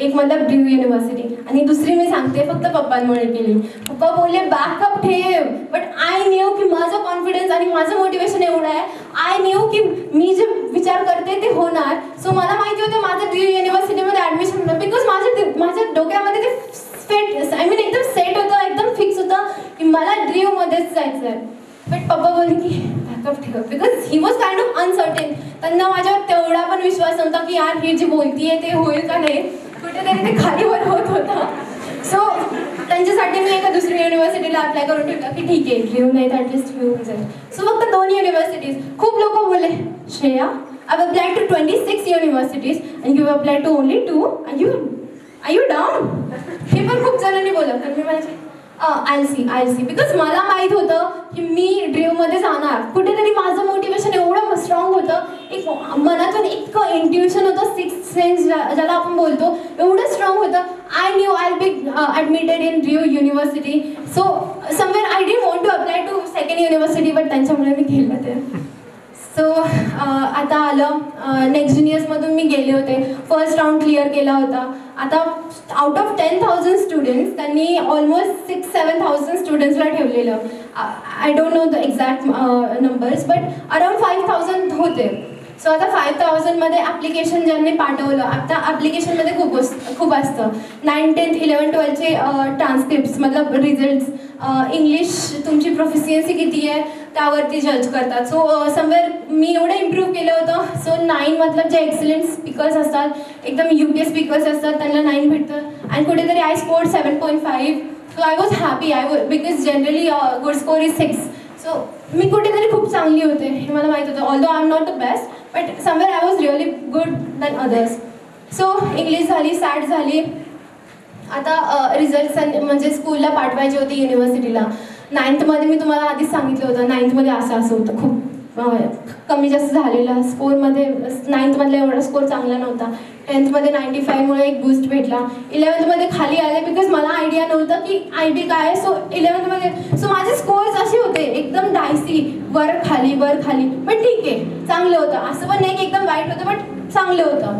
एक मतलब ड्रीम युनिव्हर्सिटी, आणि दुसरी मी सांगते फक्त पप्पांमुळे केली. पप्पा बोलले बॅकअप ठेव, बट आय न्यू की माझं कॉन्फिडन्स आणि माझं मोटिवेशन एवढं आहे. आय न्यू की मी जे विचार करते ते होणार. सो मला माहिती होतं माझं ड्रीम युनिव्हर्सिटीमध्ये ॲडमिशन होणार, बिकॉज माझ्या डोक्यामध्ये ते फिट, आय मीन एकदम सेट होतं, एकदम फिक्स होतं की मला ड्रीममध्येच जायचं आहे. बट पप्पा बोलले की बॅकअप ठेव, because he was kind of uncertain. त्यांना माझ्यावर तेवढा पण विश्वास नव्हता की यार ही जी बोलतीये ते होईल का नाही, कुठेतरी ते खालीवर होत होतं. सो त्यांच्यासाठी मी एका दुसऱ्या युनिव्हर्सिटीला अप्लाय करून ठेवलं की ठीक आहे ड्रीम नाही तर ॲटलिस्ट ड्रीम जाईल. सो फक्त 2 युनिव्हर्सिटीज. खूप लोक बोलले Shreya I've applied to 26 universities and you applied to only 2. Are you down? हे पण खूप जणांनी बोललं. तर मी म्हणायचे I'll see बिकॉज मला माहीत होतं की मी ड्रीममध्ये जाणार. कुठेतरी माझं मोटिवेशन एवढं स्ट्रॉंग होतं, एक मनातून इतकं इंट्युशन होतं, सिक्स्थ सेन्स ज्याला आपण बोलतो, एवढं स्ट्रॉंग होतं. I knew I be admitted in dream university. So somewhere I didn't want to apply to second university, but त्यांच्यामुळे मी केलं ते. सो आता आलं नेक्स्ट ज्युनियर्समधून मी गेले होते, फर्स्ट राऊंड क्लिअर केला होता. आता आउट ऑफ 10,000 स्टुडंट्स त्यांनी ऑलमोस्ट 6,000-7,000 स्टुडंट्सला ठेवलेलं. I don't know the exact numbers, but around 5,000 होते. सो आता 5,000मध्ये ॲप्लिकेशन ज्यांनी पाठवलं, आता ॲप्लिकेशनमध्ये खूप असतं. 9th, 10th, 11th, 12th transcripts मतलब रिझल्ट्स, इंग्लिश तुमची प्रोफिशियन्सी किती आहे त्यावरती जज करतात. सो समवेअर मी एवढं इम्प्रूव्ह केलं होतं. सो 9 मतलब जे एक्सलंट स्पीकर्स असतात, एकदम UK स्पीकर्स असतात, त्यांना 9 भेटतं. आणि कुठेतरी I scored 7.5. So I was happy. Because generally good score is 6. So मी कुठेतरी खूप चांगली होते हे मला माहीत होतं. Although I am not the best, but somewhere I was really good than others. So English झाली, सॅट झाली. आता रिझल्ट्स म्हणजे स्कूलला पाठवायचे होते युनिव्हर्सिटीला. 9thमध्ये मी तुम्हाला आधीच सांगितलं होतं 9thमध्ये असं होतं, खूप कमी जास्त झालेलं स्कोरमध्ये. 9thमधला एवढा स्कोर चांगला नव्हता. 10thमध्ये 95मुळे एक बूस्ट भेटला. 11thमध्ये खाली आले बिकॉज मला आयडिया नव्हतं की IB काय आहे. सो 11thमध्ये सो माझे स्कोर्स असे होते एकदम डायसी, वर खाली. बट ठीक आहे, चांगलं होतं. असं पण नाही की एकदम वाईट होतं, बट चांगलं होतं.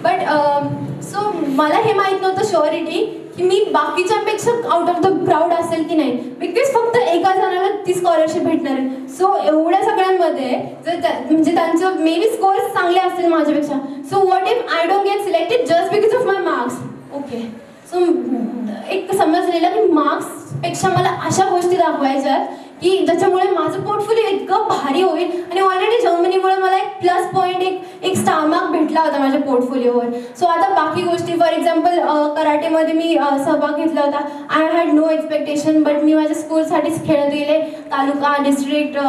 बट सो मला हे माहीत नव्हतं श्युअरिटी की मी बाकीच्यापेक्षा आउट ऑफ द प्राऊड असेल की नाही, बिकॉज फक्त एका जणाला ती स्कॉलरशिप भेटणार आहे. सो एवढ्या सगळ्यांमध्ये जर म्हणजे त्यांचं मे बी स्कोर्स चांगले असतील माझ्यापेक्षा, so what if I don't get selected just because of my marks. Okay, so एक समजलेलं की मार्क्सपेक्षा मला अशा गोष्टी दाखवायच्यात की ज्याच्यामुळे माझं पोर्टफोलिओ इतकं भारी होईल. आणि ऑलरेडी जर्मनीमुळे मला एक प्लस पॉईंट, एक स्टार मार्क भेटला होता माझ्या पोर्टफोलिओवर. सो आता बाकी गोष्टी, फॉर एक्झाम्पल कराटेमध्ये मी सहभाग घेतला होता. I had no expectation, but मी माझ्या स्कूलसाठीच खेळत गेले. Taluka, district,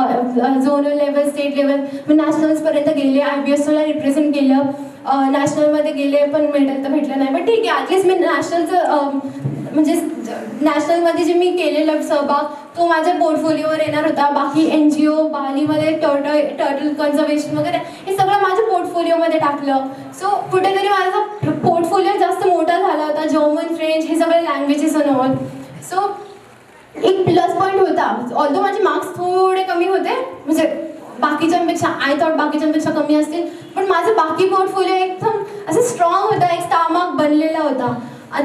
zonal level, state level, मी नॅशनल्सपर्यंत गेले. IBSला रिप्रेझेंट केलं. नॅशनलमध्ये गेले पण मेडल तर भेटलं नाही, पण ठीक आहे, ॲटलिस्ट मी नॅशनलचं म्हणजे नॅशनलमध्ये जे मी केलेलं सहभाग तो माझ्या पोर्टफोलिओवर येणार होता. बाकी NGO, बालीमध्ये टर्टल कन्झर्वेशन वगैरे हे सगळं माझ्या पोर्टफोलिओमध्ये टाकलं. सो कुठेतरी माझा पोर्टफोलिओ जास्त मोठा झाला होता. जर्मन, फ्रेंच हे सगळे लँग्वेजेस अनवल. सो एक प्लस पॉईंट होता. ऑल्दो माझे मार्क्स थोडे कमी होते, म्हणजे बाकीच्यांपेक्षा, आय थॉट बाकीच्यांपेक्षा कमी असतील, पण माझं बाकी पोर्टफोलिओ एकदम असं स्ट्रॉंग होता, एक स्टार मार्क बनलेला होता.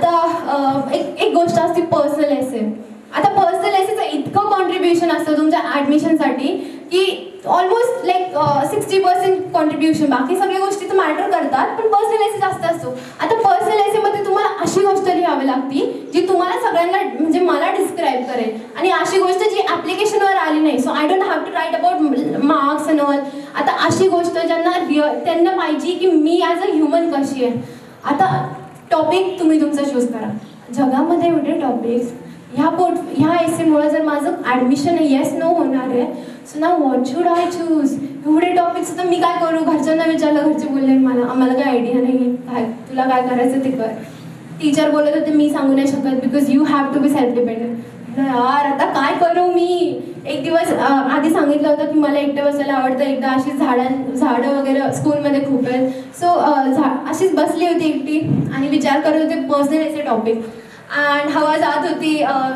आता एक गोष्ट असते पर्सनल एसे. आता पर्सनल एसेचं इतकं कॉन्ट्रीब्युशन असतं तुमच्या ॲडमिशनसाठी की ऑलमोस्ट लाईक 60% कॉन्ट्रीब्युशन. बाकी सगळ्या गोष्टी तर मॅटर करतात, पण पर्सनल एसे जास्त असतो. आता पर्सनल एसेमध्ये तुम्हाला अशी गोष्ट लिहावी लागती जी तुम्हाला सगळ्यांना म्हणजे मला डिस्क्राईब करेल, आणि अशी गोष्ट जी ॲप्लिकेशनवर आली नाही. So I don't have to write about marks and all. आता अशी गोष्ट त्यांना पाहिजे की मी ॲज अ ह्युमन कशी आहे. आता टॉपिक तुम्ही तुमचा चूज करा. जगामध्ये एवढे टॉपिक्स, ह्या एसेमुळे जर माझं ॲडमिशन येस नो होणार आहे, सो ना व्हॉट शुड आय चूज. एवढे टॉपिक्स तर मी काय करू. घरच्यांना विचारलं, घरचे बोलले आम्हाला काय आयडिया नाही आहे, काय तुला काय करायचं ते कर. टीचर बोलत होते मी सांगू नाही शकत because you have to be self dependent. यार आता काय करू मी. एक दिवस आधी सांगितलं होतं की मला एकटं बसायला आवडतं. एकदा अशी झाडं वगैरे स्कूलमध्ये खूप आहेत. सो अशीच बसली होती एकटी आणि विचार करत होते पर्सनल एसे टॉपिक. अँड हवा जात होती,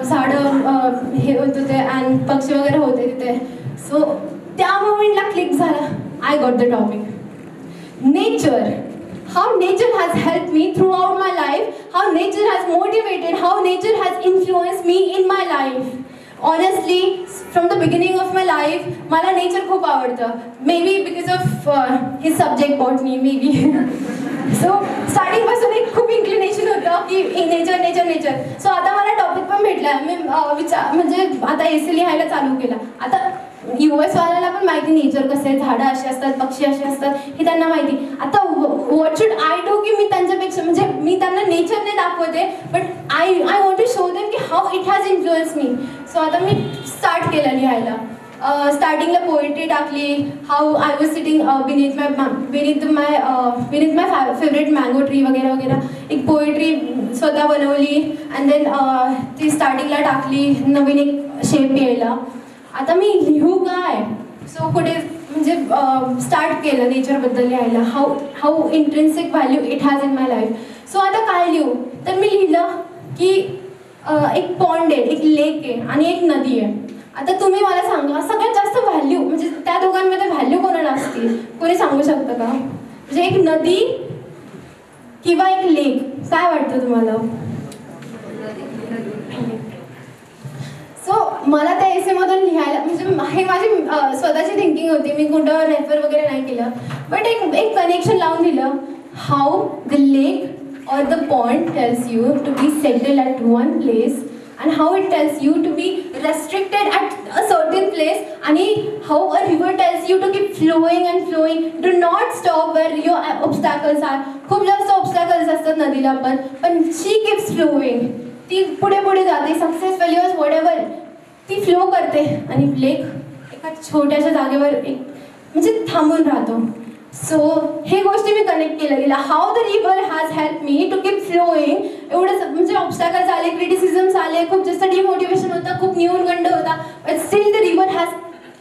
झाडं हे होत होते अँड पक्षी वगैरे होते तिथे. सो त्या मोमेंटला क्लिक झाला. I got the topic. Nature how nature has helped me throughout my life, how nature has motivated, how nature has influenced me in my life. Honestly, from the beginning of my life, मला nature खूप आवडतं. Maybe because of his subject botany, maybe. So starting पासून एक खूप inclination होतं की nature, nature, nature. So आता मला topic पण भेटला. मी म्हणजे आता essay लिहायला चालू केला. आता US वाल्याला पण माहिती नेचर कसं आहे, झाडं अशी असतात, पक्षी असे असतात, हे त्यांना माहिती. आता व्हॉट शुड आय डू की मी त्यांच्यापेक्षा म्हणजे मी त्यांना नेचर नाही दाखवते, but I want to show them की how it has influence me. So आता मी स्टार्ट केलं लिहायला. स्टार्टिंगला पोएट्री टाकली, how I was sitting beneath my favourite mango tree वगैरे वगैरे. एक पोएट्री स्वतः बनवली अँड देन ती स्टार्टिंगला टाकली, नवीन एक शेप यायला. आता मी लिहू काय, सो कुठे म्हणजे स्टार्ट केलं नेचरबद्दल लिहायला, how intrinsic value it has in my life. So आता काय लिहू, तर मी लिहिलं की एक पॉन्ड आहे, एक लेक आहे आणि एक नदी आहे. आता तुम्ही मला सांगा सगळ्यात जास्त व्हॅल्यू म्हणजे त्या दोघांमध्ये व्हॅल्यू कोणाला असते, कोणी सांगू शकतं का? म्हणजे एक नदी किंवा एक लेक, काय वाटतं तुम्हाला? सो मला त्या एसेमधून लिहायला म्हणजे हे माझी स्वतःची थिंकिंग होती, मी कुठं रेफर वगैरे नाही केलं, बट एक कनेक्शन लावून दिलं. How the lake or the pond tells you to be settled at one place and how it tells you to be restricted at a certain place, and how a river tells you to keep flowing and flowing, do not stop where your obstacles are. खूप जास्त obstacles असतात नदीला पण she keeps flowing, ती पुढे पुढे जाते, success failures whatever ती फ्लो करते. आणि लेक एका छोट्याशा जागेवर एक म्हणजे थांबून राहतो. सो हे गोष्टी मी कनेक्ट केलं गेलं. How the river has help me to keep flowing. एवढं म्हणजे ऑब्स्टॅकल्स आले, क्रिटिसिझम्स आले, खूप जास्त डिमोटिवेशन होतं, खूप न्यूनगंड होता, but still the river has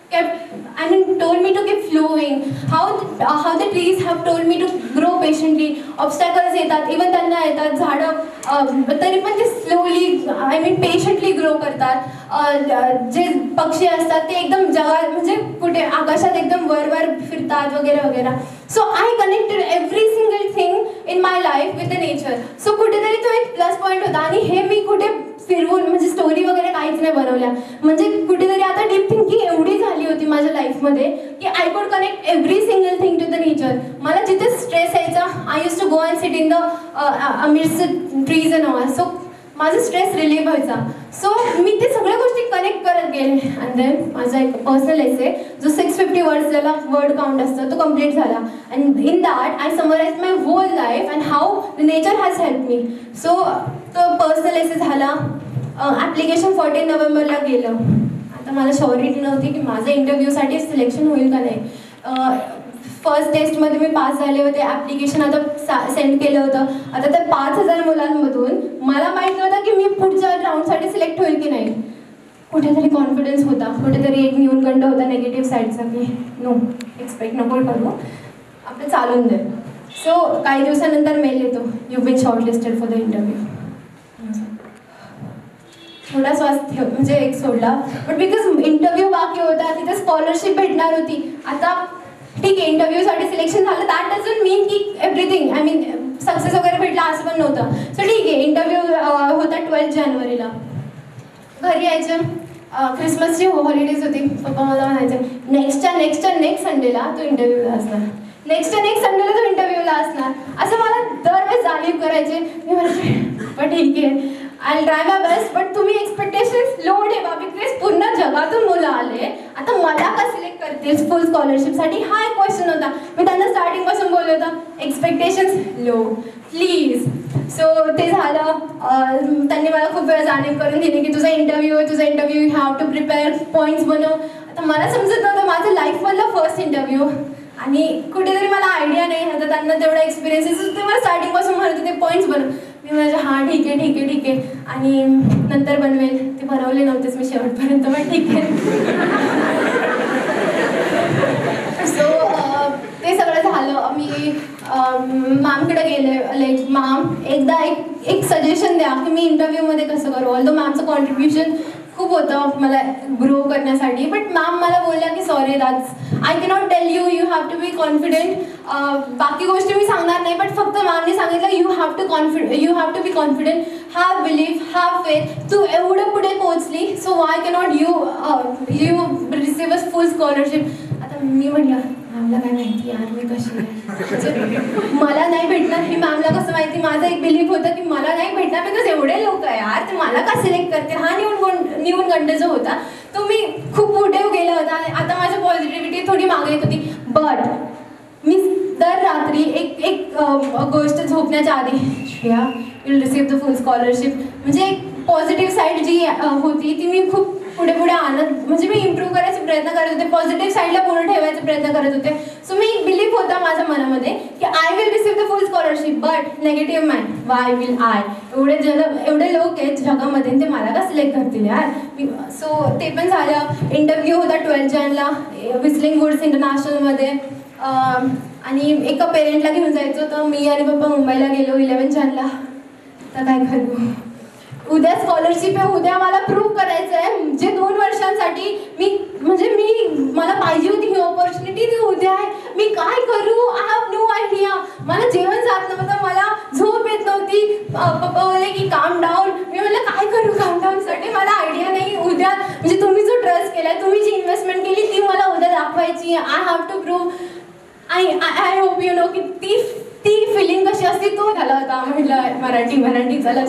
told me to keep flowing. How the trees have told me to grow patiently. Obstacles येतात, इवन त्यांना येतात, झाडं तरी पण ते स्लोली पेशंटली ग्रो करतात. जे पक्षी असतात ते एकदम जगात म्हणजे कुठे आकाशात एकदम वर फिरतात वगैरे वगैरे. So I connected every single thing in my life with the nature. So कुठेतरी तो एक प्लस पॉईंट होता. आणि हे मी कुठे फिरवून म्हणजे स्टोरी वगैरे काहीच नाही बनवल्या, म्हणजे कुठेतरी आता डीप थिंकिंग एवढी झाली होती माझ्या लाईफमध्ये की I could connect every single thing to the nature. मला जिथे स्ट्रेस यायचा, I use to go and sit in the amidst trees and all. So माझा स्ट्रेस रिलीव्ह व्हायचा. सो मी ते सगळ्या गोष्टी कनेक्ट करत गेले. अँड देन माझा एक पर्सनल एसे जो 650 वर्ड्स ज्याला वर्ड काउंट असतं तो कम्प्लीट झाला. And in that I summarise my whole life and how the nature has help me. So तो पर्सनल एसे झाला. ॲप्लिकेशन 14 नोव्हेंबरला गेलं. आता मला शॉरिटी नव्हती की माझं इंटरव्ह्यूसाठी सिलेक्शन होईल का नाही. फर्स्ट टेस्टमध्ये मी पास झाले होते. ॲप्लिकेशन आता सेंड केलं होतं. आता त्या 5000 मुलांमधून मला माहीत नव्हतं की मी पुढच्या राऊंडसाठी सिलेक्ट होईल की नाही. कुठेतरी कॉन्फिडन्स होता, कुठेतरी एक न्यूनगंड होता नेगेटिव्ह साईडचा की नो एक्सपेक्ट नको करू, आपलं चालून दे. सो काही दिवसानंतर मेल येतो, you been shortlisted for the interview. थोडा स्वास्थ्य म्हणजे एक सोडला, बट बिकॉज इंटरव्ह्यू बाकी होता, तिथे स्कॉलरशिप भेटणार होती. आता ठीक आहे इंटरव्ह्यूसाठी सिलेक्शन झालं, दॅट डझंट मीन की एव्हरीथिंग आय मीन सक्सेस वगैरे भेटला असं पण नव्हतं. सो ठीक आहे इंटरव्ह्यू होता 12 जानेवारीला. घरी यायचं, ख्रिसमसची हॉलिडेज होती. पप्पा मला म्हणायचं नेक्स्ट संडेला तो इंटरव्ह्यूला असणार, नेक्स्ट संडेला तो इंटरव्ह्यूला असणार, असं मला दरवेळेस जाणीव करायचे. मी म्हणायचे पण ठीक आहे I try my best, but तुम्ही एक्सपेक्टेशन्स लो ठेवा बिकॉज पूर्ण जगातून मुलं आले. आता मला का सिलेक्ट करतील फुल स्कॉलरशिपसाठी, हा एक क्वेश्चन होता. मी त्यांना स्टार्टिंगपासून बोलले होतं एक्सपेक्टेशन्स लो प्लीज. सो ते झालं. त्यांनी मला खूप वेळा जाणीव करून दिली की तुझा interview you have to prepare, points बनव. आता मला समजत नव्हतं माझं लाईफमधला फर्स्ट इंटरव्ह्यू आणि कुठेतरी मला आयडिया नाही. आता त्यांना तेवढा एक्सपिरियन्सेस ते मला स्टार्टिंगपासून म्हणत होते पॉईंट्स बनव. मी म्हणायचे हां ठीक आहे आणि नंतर बनवेल. ते बनवले नव्हतेच मी शेवटपर्यंत, पण ठीक आहे. सो ते सगळं झालं. मी मॅमकडे गेले, लाईक मॅम एकदा एक सजेशन द्या की मी इंटरव्ह्यूमध्ये कसं करू. ऑल्दो मॅमचं कॉन्ट्रीब्युशन खूप होतं मला ग्रो करण्यासाठी. बट मॅम मला बोलल्या की sorry that's I cannot tell you, you have to be confident. बाकी गोष्टी मी सांगणार नाही, बट फक्त मॅमने सांगितलं you have to be confident, have believe, have faith. तू एवढं पुढे पोहोचली, so why cannot you receive a full scholarship. आता मी म्हटलं मॅमला काय माहिती यार मी कशी आहे, मला नाही भेटणार हे मॅमला कसं माहिती. माझं एक बिलीफ होतं की मला नाही भेटणार बिकॉज एवढे लोक आहे यार, ते मला का सिलेक्ट करते. हा न्यूनगंड जो होता तो मी खूप पुढे गेला होता. आता माझी पॉझिटिव्हिटी थोडी मागे येत होती. बट मी दर रात्री एक गोष्ट झोपण्याच्या आधी Shreya will receive the full scholarship, म्हणजे एक पॉझिटिव्ह साईड जी होती ती मी खूप पुढे आणत, म्हणजे मी इम्प्रूव्ह करायचा प्रयत्न करत होते, पॉझिटिव्ह साईडला पुढे ठेवायचा प्रयत्न करत होते. सो मी एक बिलीफ होता माझ्या मनामध्ये की I will receive the full scholarship. But negative mind, why will I, एवढे लोक आहेत जगामध्ये, ते मला का सिलेक्ट करतील यार. सो ते पण झालं. इंटरव्ह्यू होता 12 जानेला व्हिस्लिंग वुड्स इंटरनॅशनलमध्ये, आणि एका पेरेंटला घेऊन जायचं होतं. मी आणि पप्पा मुंबईला गेलो 11 जानेला. तर काय करू, उद्या स्कॉलरशिप आहे, उद्या मला प्रूव्ह करायचं आहे. जे 2 वर्षांसाठी मला पाहिजे होती ही ऑपॉर्च्युनिटी, ती उद्या आहे. मी काय करू, आय हॅव नो आयडिया. मला जेवण जात नव्हतं, मला झोप येत नव्हती. पप्पा बोलले की काम डाऊन. मी म्हणलं काय करू काम डाऊनसाठी, मला आयडिया नाही. उद्या म्हणजे तुम्ही जो ट्रस्ट केला, तुम्ही जी इन्व्हेस्टमेंट केली ती मला उद्या दाखवायची. I have to prove. I hope you know की ती फिलिंग कशी असते. तो झाला होता. म्हटलं मराठी चला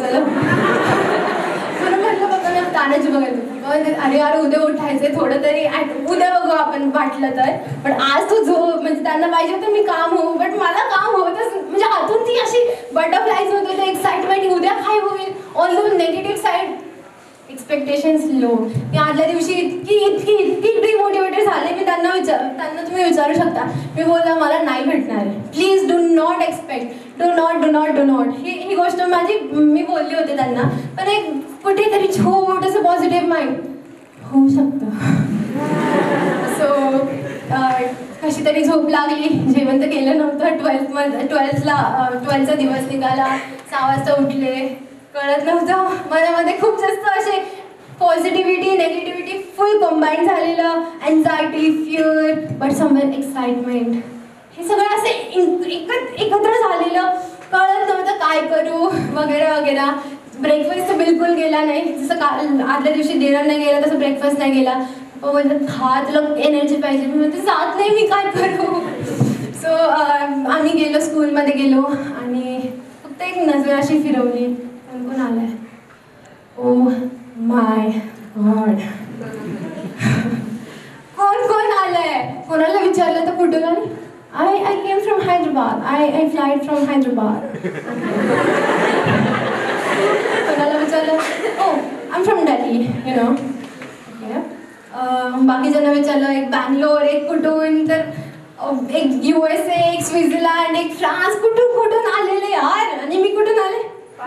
म्हणून म्हटलं बघा मी तानाजी बघायला. अरे यार उद्या उठायचंय, थोडं तरी उद्या बघू आपण वाटलं तर. पण आज तो झोप, म्हणजे त्यांना पाहिजे होतं मी काम होऊ, बट मला काम होतच, म्हणजे आतून ती अशी बटरफ्लाईज होत होते, एक्साइटमेंट उद्या काय होईल. All the negative side, expectations low. मी आदल्या दिवशी इतकी डिमोटिवेटेड झाले. मी त्यांना तुम्ही विचारू शकता. मी बोलला मला नाही भेटणार आहे, please do not expect, do not. ही गोष्ट मी बोलली होते त्यांना. पण एक कुठेतरी छोटंसं पॉझिटिव्ह माइंड होऊ शकतं. सो कशी तरी झोप लागली, जेवण तर केलं नव्हतं. 12चा दिवस निघाला, 6 वाजता उठले, कळत नव्हतं. मनामध्ये खूप जास्त असे पॉझिटिव्हिटी नेगेटिव्हिटी फुल कंबाईन झालेलं. Anxiety, fear, but somewhere excitement, हे सगळं असं एकत्र झालेलं. कळत नव्हतं काय करू वगैरे. ब्रेकफास्ट तर बिलकुल गेला नाही. जसं आदल्या दिवशी डिनर नाही गेला तसं ब्रेकफास्ट नाही गेला. बोलतात खा, तुला एनर्जी पाहिजे. मी म्हणते जात नाही, मी काय करू. सो आम्ही गेलो, स्कूलमध्ये गेलो आणि फक्त एक नजर अशी फिरवली. कोण आलाय, ओ माय गॉड, कोण आलंय. कोणाला विचारलं तर कुठून आली. I came from Hyderabad. I flied from Hyderabad. कोणाला विचारलं, oh, I'm from Delhi, you know. बाकीच्यांना विचारलं, एक बँगलोर, एक कुठून, तर एक USA, एक स्वित्झर्लंड, एक फ्रान्स, कुठून आलेले यार. आणि मी कुठून आले,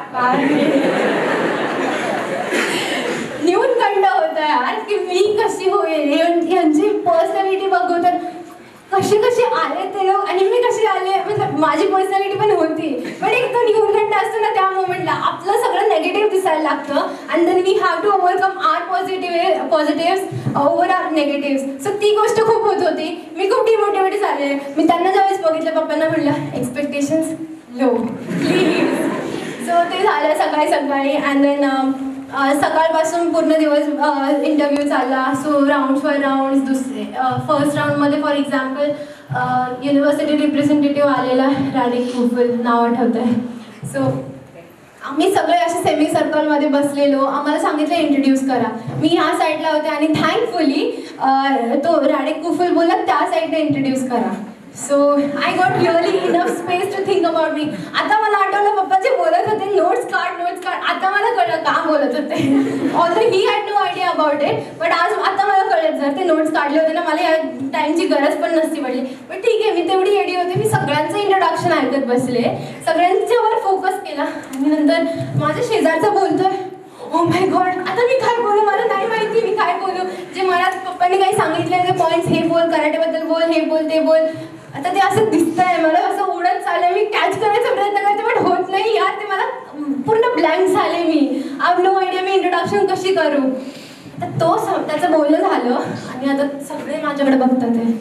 न्यूनगंड होता यार की मी कशी होईल. यांची पर्सनॅलिटी बघू तर कशी आले ते लोक आणि मी कशी आले. म्हणजे माझी पर्सनॅलिटी पण होती, पण एक तो न्यूनगंड असतो ना त्या मोमेंटला आपलं सगळं नेगेटिव्ह दिसायला लागतं. And then we have to overcome our positive over our negative. So ती गोष्ट खूप होत होती. मी खूप डिमोटिवेट झाले. मी त्यांना ज्यावेळेस बघितलं, पप्पांना म्हटलं एक्सपेक्टेशन्स लो प्लीज. सो ते झालं सकाळी अँड देन सकाळपासून पूर्ण दिवस इंटरव्ह्यू चालला. सो राऊंड्सवर राऊंड्स. फर्स्ट राऊंडमध्ये फॉर एक्झाम्पल युनिव्हर्सिटी रिप्रेझेंटेटिव्ह आलेला, रॅडिक कुफल नाव आठवतं आहे. सो आम्ही सगळे असे सेमी सर्कलमध्ये बसलेलो. आम्हाला सांगितलं इंट्रोड्यूस करा. मी ह्या साईडला होते आणि थँकफुली तो रॅडिक कुफल बोलला त्या साईडने इंट्रोड्यूस करा. So I got really enough space to think about me. आता मला आठवलं पप्पा जे बोलत होते नोट्स काढ. आता मला कळलं का बोलत होते. Although he had no idea about it, but आता मला कळलं जर ते नोट्स काढले होते ना, मला या टाईमची गरज पण नसती पडली. पण ठीक आहे, मी तेवढी रेडी होते. मी सगळ्यांचं इंट्रोडक्शन ऐकत बसले, सगळ्यांच्यावर फोकस केला आणि नंतर माझ्या शेजारचा बोलतोय, ओ माय गॉड आता मी काय बोलू, मला नाही माहिती मी काय बोलू. जे मला पप्पांनी काही सांगितले ते पॉईंट्स, हे बोल, कराटेबद्दल बोल, हे बोल, ते बोल. आता ते असं दिसतंय मला, असं उडत चाललंय. मी कॅच करायचा प्रयत्न करते पण होत नाही यार. ते मला पूर्ण ब्लँक झाले. मी आय हॅव नो आयडिया मी इंट्रोडक्शन कशी करू. तर त्याचं बोलणं झालं आणि आता सगळे माझ्याकडे बघतात आहे.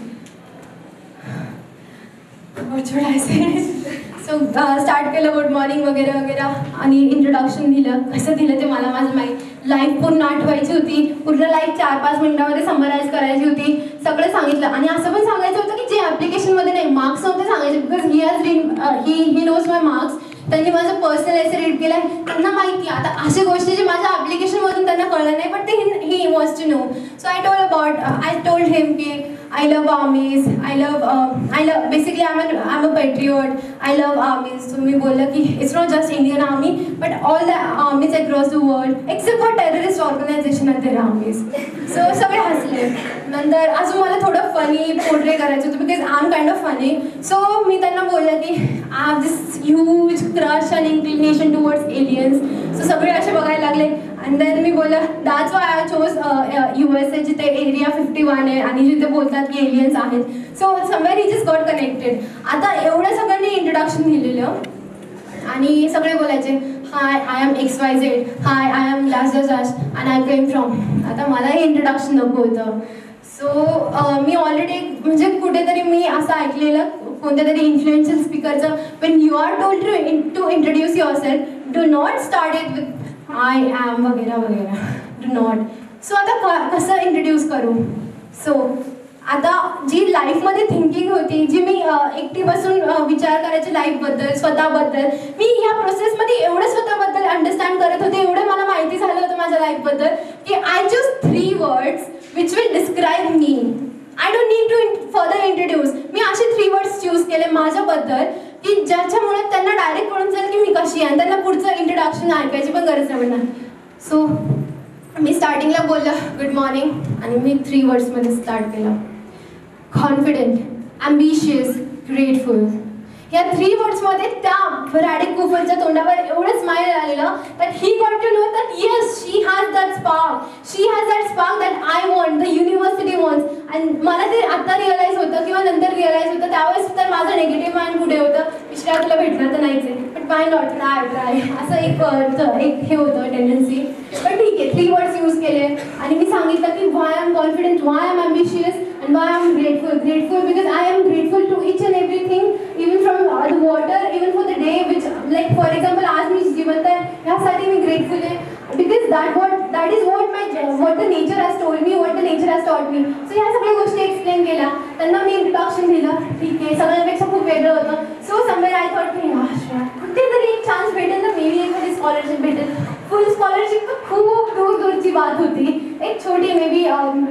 सो स्टार्ट केलं गुड मॉर्निंग वगैरे वगैरे आणि इंट्रोडक्शन दिलं. कसं दिलं ते मला माझं माहीत. लाईफ पूर्ण आठवायची होती, पूर्ण लाईफ 4-5 मिनिटामध्ये समराईज करायची होती. सगळं सांगितलं आणि असं पण सांगायचं होतं की जे ॲप्लिकेशनमध्ये नाही, मार्क्स नव्हते सांगायचे, because he knows my marks. त्यांनी माझं पर्सनल एसे रीड केलं आहे, त्यांना माहिती. आता अशा गोष्टी जे माझ्या ॲप्लिकेशनमधून त्यांना कळलं नाही, बट ते he wants to know. So I told him की I love armies. I love. Basically, I'm a patriot. I love armies. So मी बोललं की it's not just Indian army, but all the armies across the world, except for terrorist organization and their armies. So सगळे हसले. नंतर अजून मला थोडं funny portray करायचं होतं, because I'm kind of funny. So मी त्यांना बोललं की I have this huge crush and inclination towards aliens. So सगळे असे बघायला लागले. आणि देन मी बोललं that's why I chose USA, जिथे एरिया 51 आहे आणि जिथे बोलतात की एलियन्स आहेत. So somewhere he just got connected. आता एवढ्या सगळ्यांनी इंट्रोडक्शन दिलेलं आणि सगळे बोलायचे hi I am XYZ, hi I am dash and I came from. आता मला हे इंट्रोडक्शन नको होतं. सो मी ऑलरेडी म्हणजे कुठेतरी मी असं ऐकलेलं कोणत्या तरी इन्फ्लुएन्शियल स्पीकरचं, when you are told to introduce yourself, do not start it with I am वगैरे वगैरे, डू नॉट. सो आता कसं इंट्रोड्यूस करू. सो आता जी लाईफमध्ये थिंकिंग होती, जी मी एकटी बसून विचार करायचे लाईफबद्दल, स्वतःबद्दल, मी ह्या प्रोसेसमध्ये एवढं स्वतःबद्दल अंडरस्टँड करत होते, एवढं मला माहिती झालं होतं माझ्या लाईफबद्दल की I choose 3 words which will describe me. I don't need to further introduce. मी असे 3 words चूज केले माझ्याबद्दल की ज्याच्यामुळे त्यांना डायरेक्ट कळून जाईल की मी कशी आहे आणि त्यांना पुढचं इंट्रोडक्शन ऐकायची पण गरज नाही पडणार. सो मी स्टार्टिंगला बोललं गुड मॉर्निंग आणि मी 3 wordsमध्ये स्टार्ट केलं. Confident, ambitious, grateful. या 3 wordsमध्ये त्या रॅडिक कुफरच्या तोंडावर एवढं स्माईल आलेलं that he got to know that yes, she has that spark that I want, the university wants. आणि मला ते आता रिअलाईज होतं किंवा नंतर रिअलाईज होतं. त्यावेळेस तर माझं निगेटिव्ह माइंड कुठे होतं, विश्रात तुला भेटणार तर नाहीच आहे, बट वाय नॉट, ट्राय असं एक हे होतं टेंडन्सी. पण ठीक आहे, 3 words यूज केले आणि मी सांगितलं की why I am confident, why I am ambitious and why I am grateful because I am grateful to each and everything, even from the water, even for the day, which like for example आज मी जिवंत आहे ह्यासाठी मी grateful आहे, because that is what the nature has told me, what the nature has taught me. So ह्या सगळ्या गोष्टी explain केल्या, त्यांना मी इंट्रोडक्शन दिलं. ठीक आहे, सगळ्यांपेक्षा खूप वेगळं होतं. सो समवेअर आय थॉट की कुठेतरी एक चान्स भेटेल ना, मे बी एखादी स्कॉलरशिप भेटेल. फुल स्कॉलरशिप तर खूप दूरची बात होती. एक छोटी मे बी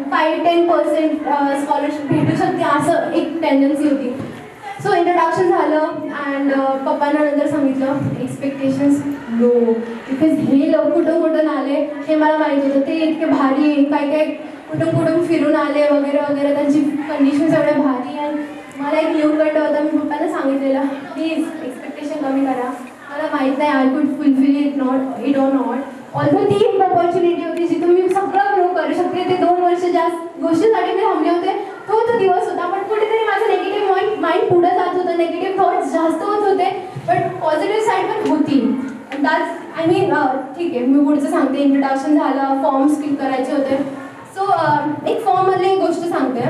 5-10% स्कॉलरशिप भेटू शकते असं एक टेंडन्सी होती. सो इंट्रोडक्शन झालं अँड पप्पांना नंतर सांगितलं एक्सपेक्टेशन्स लो, बिकॉज हे लोक कुठून आले हे मला माहीत होतं. ते इतके भारी काय कुठून फिरून आले वगैरे वगैरे, त्यांची कंडिशन्स एवढ्या भारी. आणि मला एक न्यू कट होता, मी पप्पांना सांगितलेलं प्लीज एक्सपेक्टेशन कमी करा, मला माहीत नाही I could fulfil it or not. Although ती एक अपॉर्च्युनिटी होती जिथून मी सगळं ग्रो करू शकते. ते 2 वर्ष ज्या गोष्टीसाठी मी थांबले होते तो दिवस होता, पण कुठेतरी माझं निगेटिव्ह माइंड पुढे जात होतं, निगेटिव्ह थॉट्स जास्त होत होते, बट पॉझिटिव्ह साईड पण होती. दॅट्स आय मीन ठीक आहे, मी पुढचं सांगते. इंट्रोडक्शन झालं, फॉर्म्स फिल करायचे होते. सो एक फॉर्ममधली एक गोष्ट सांगते.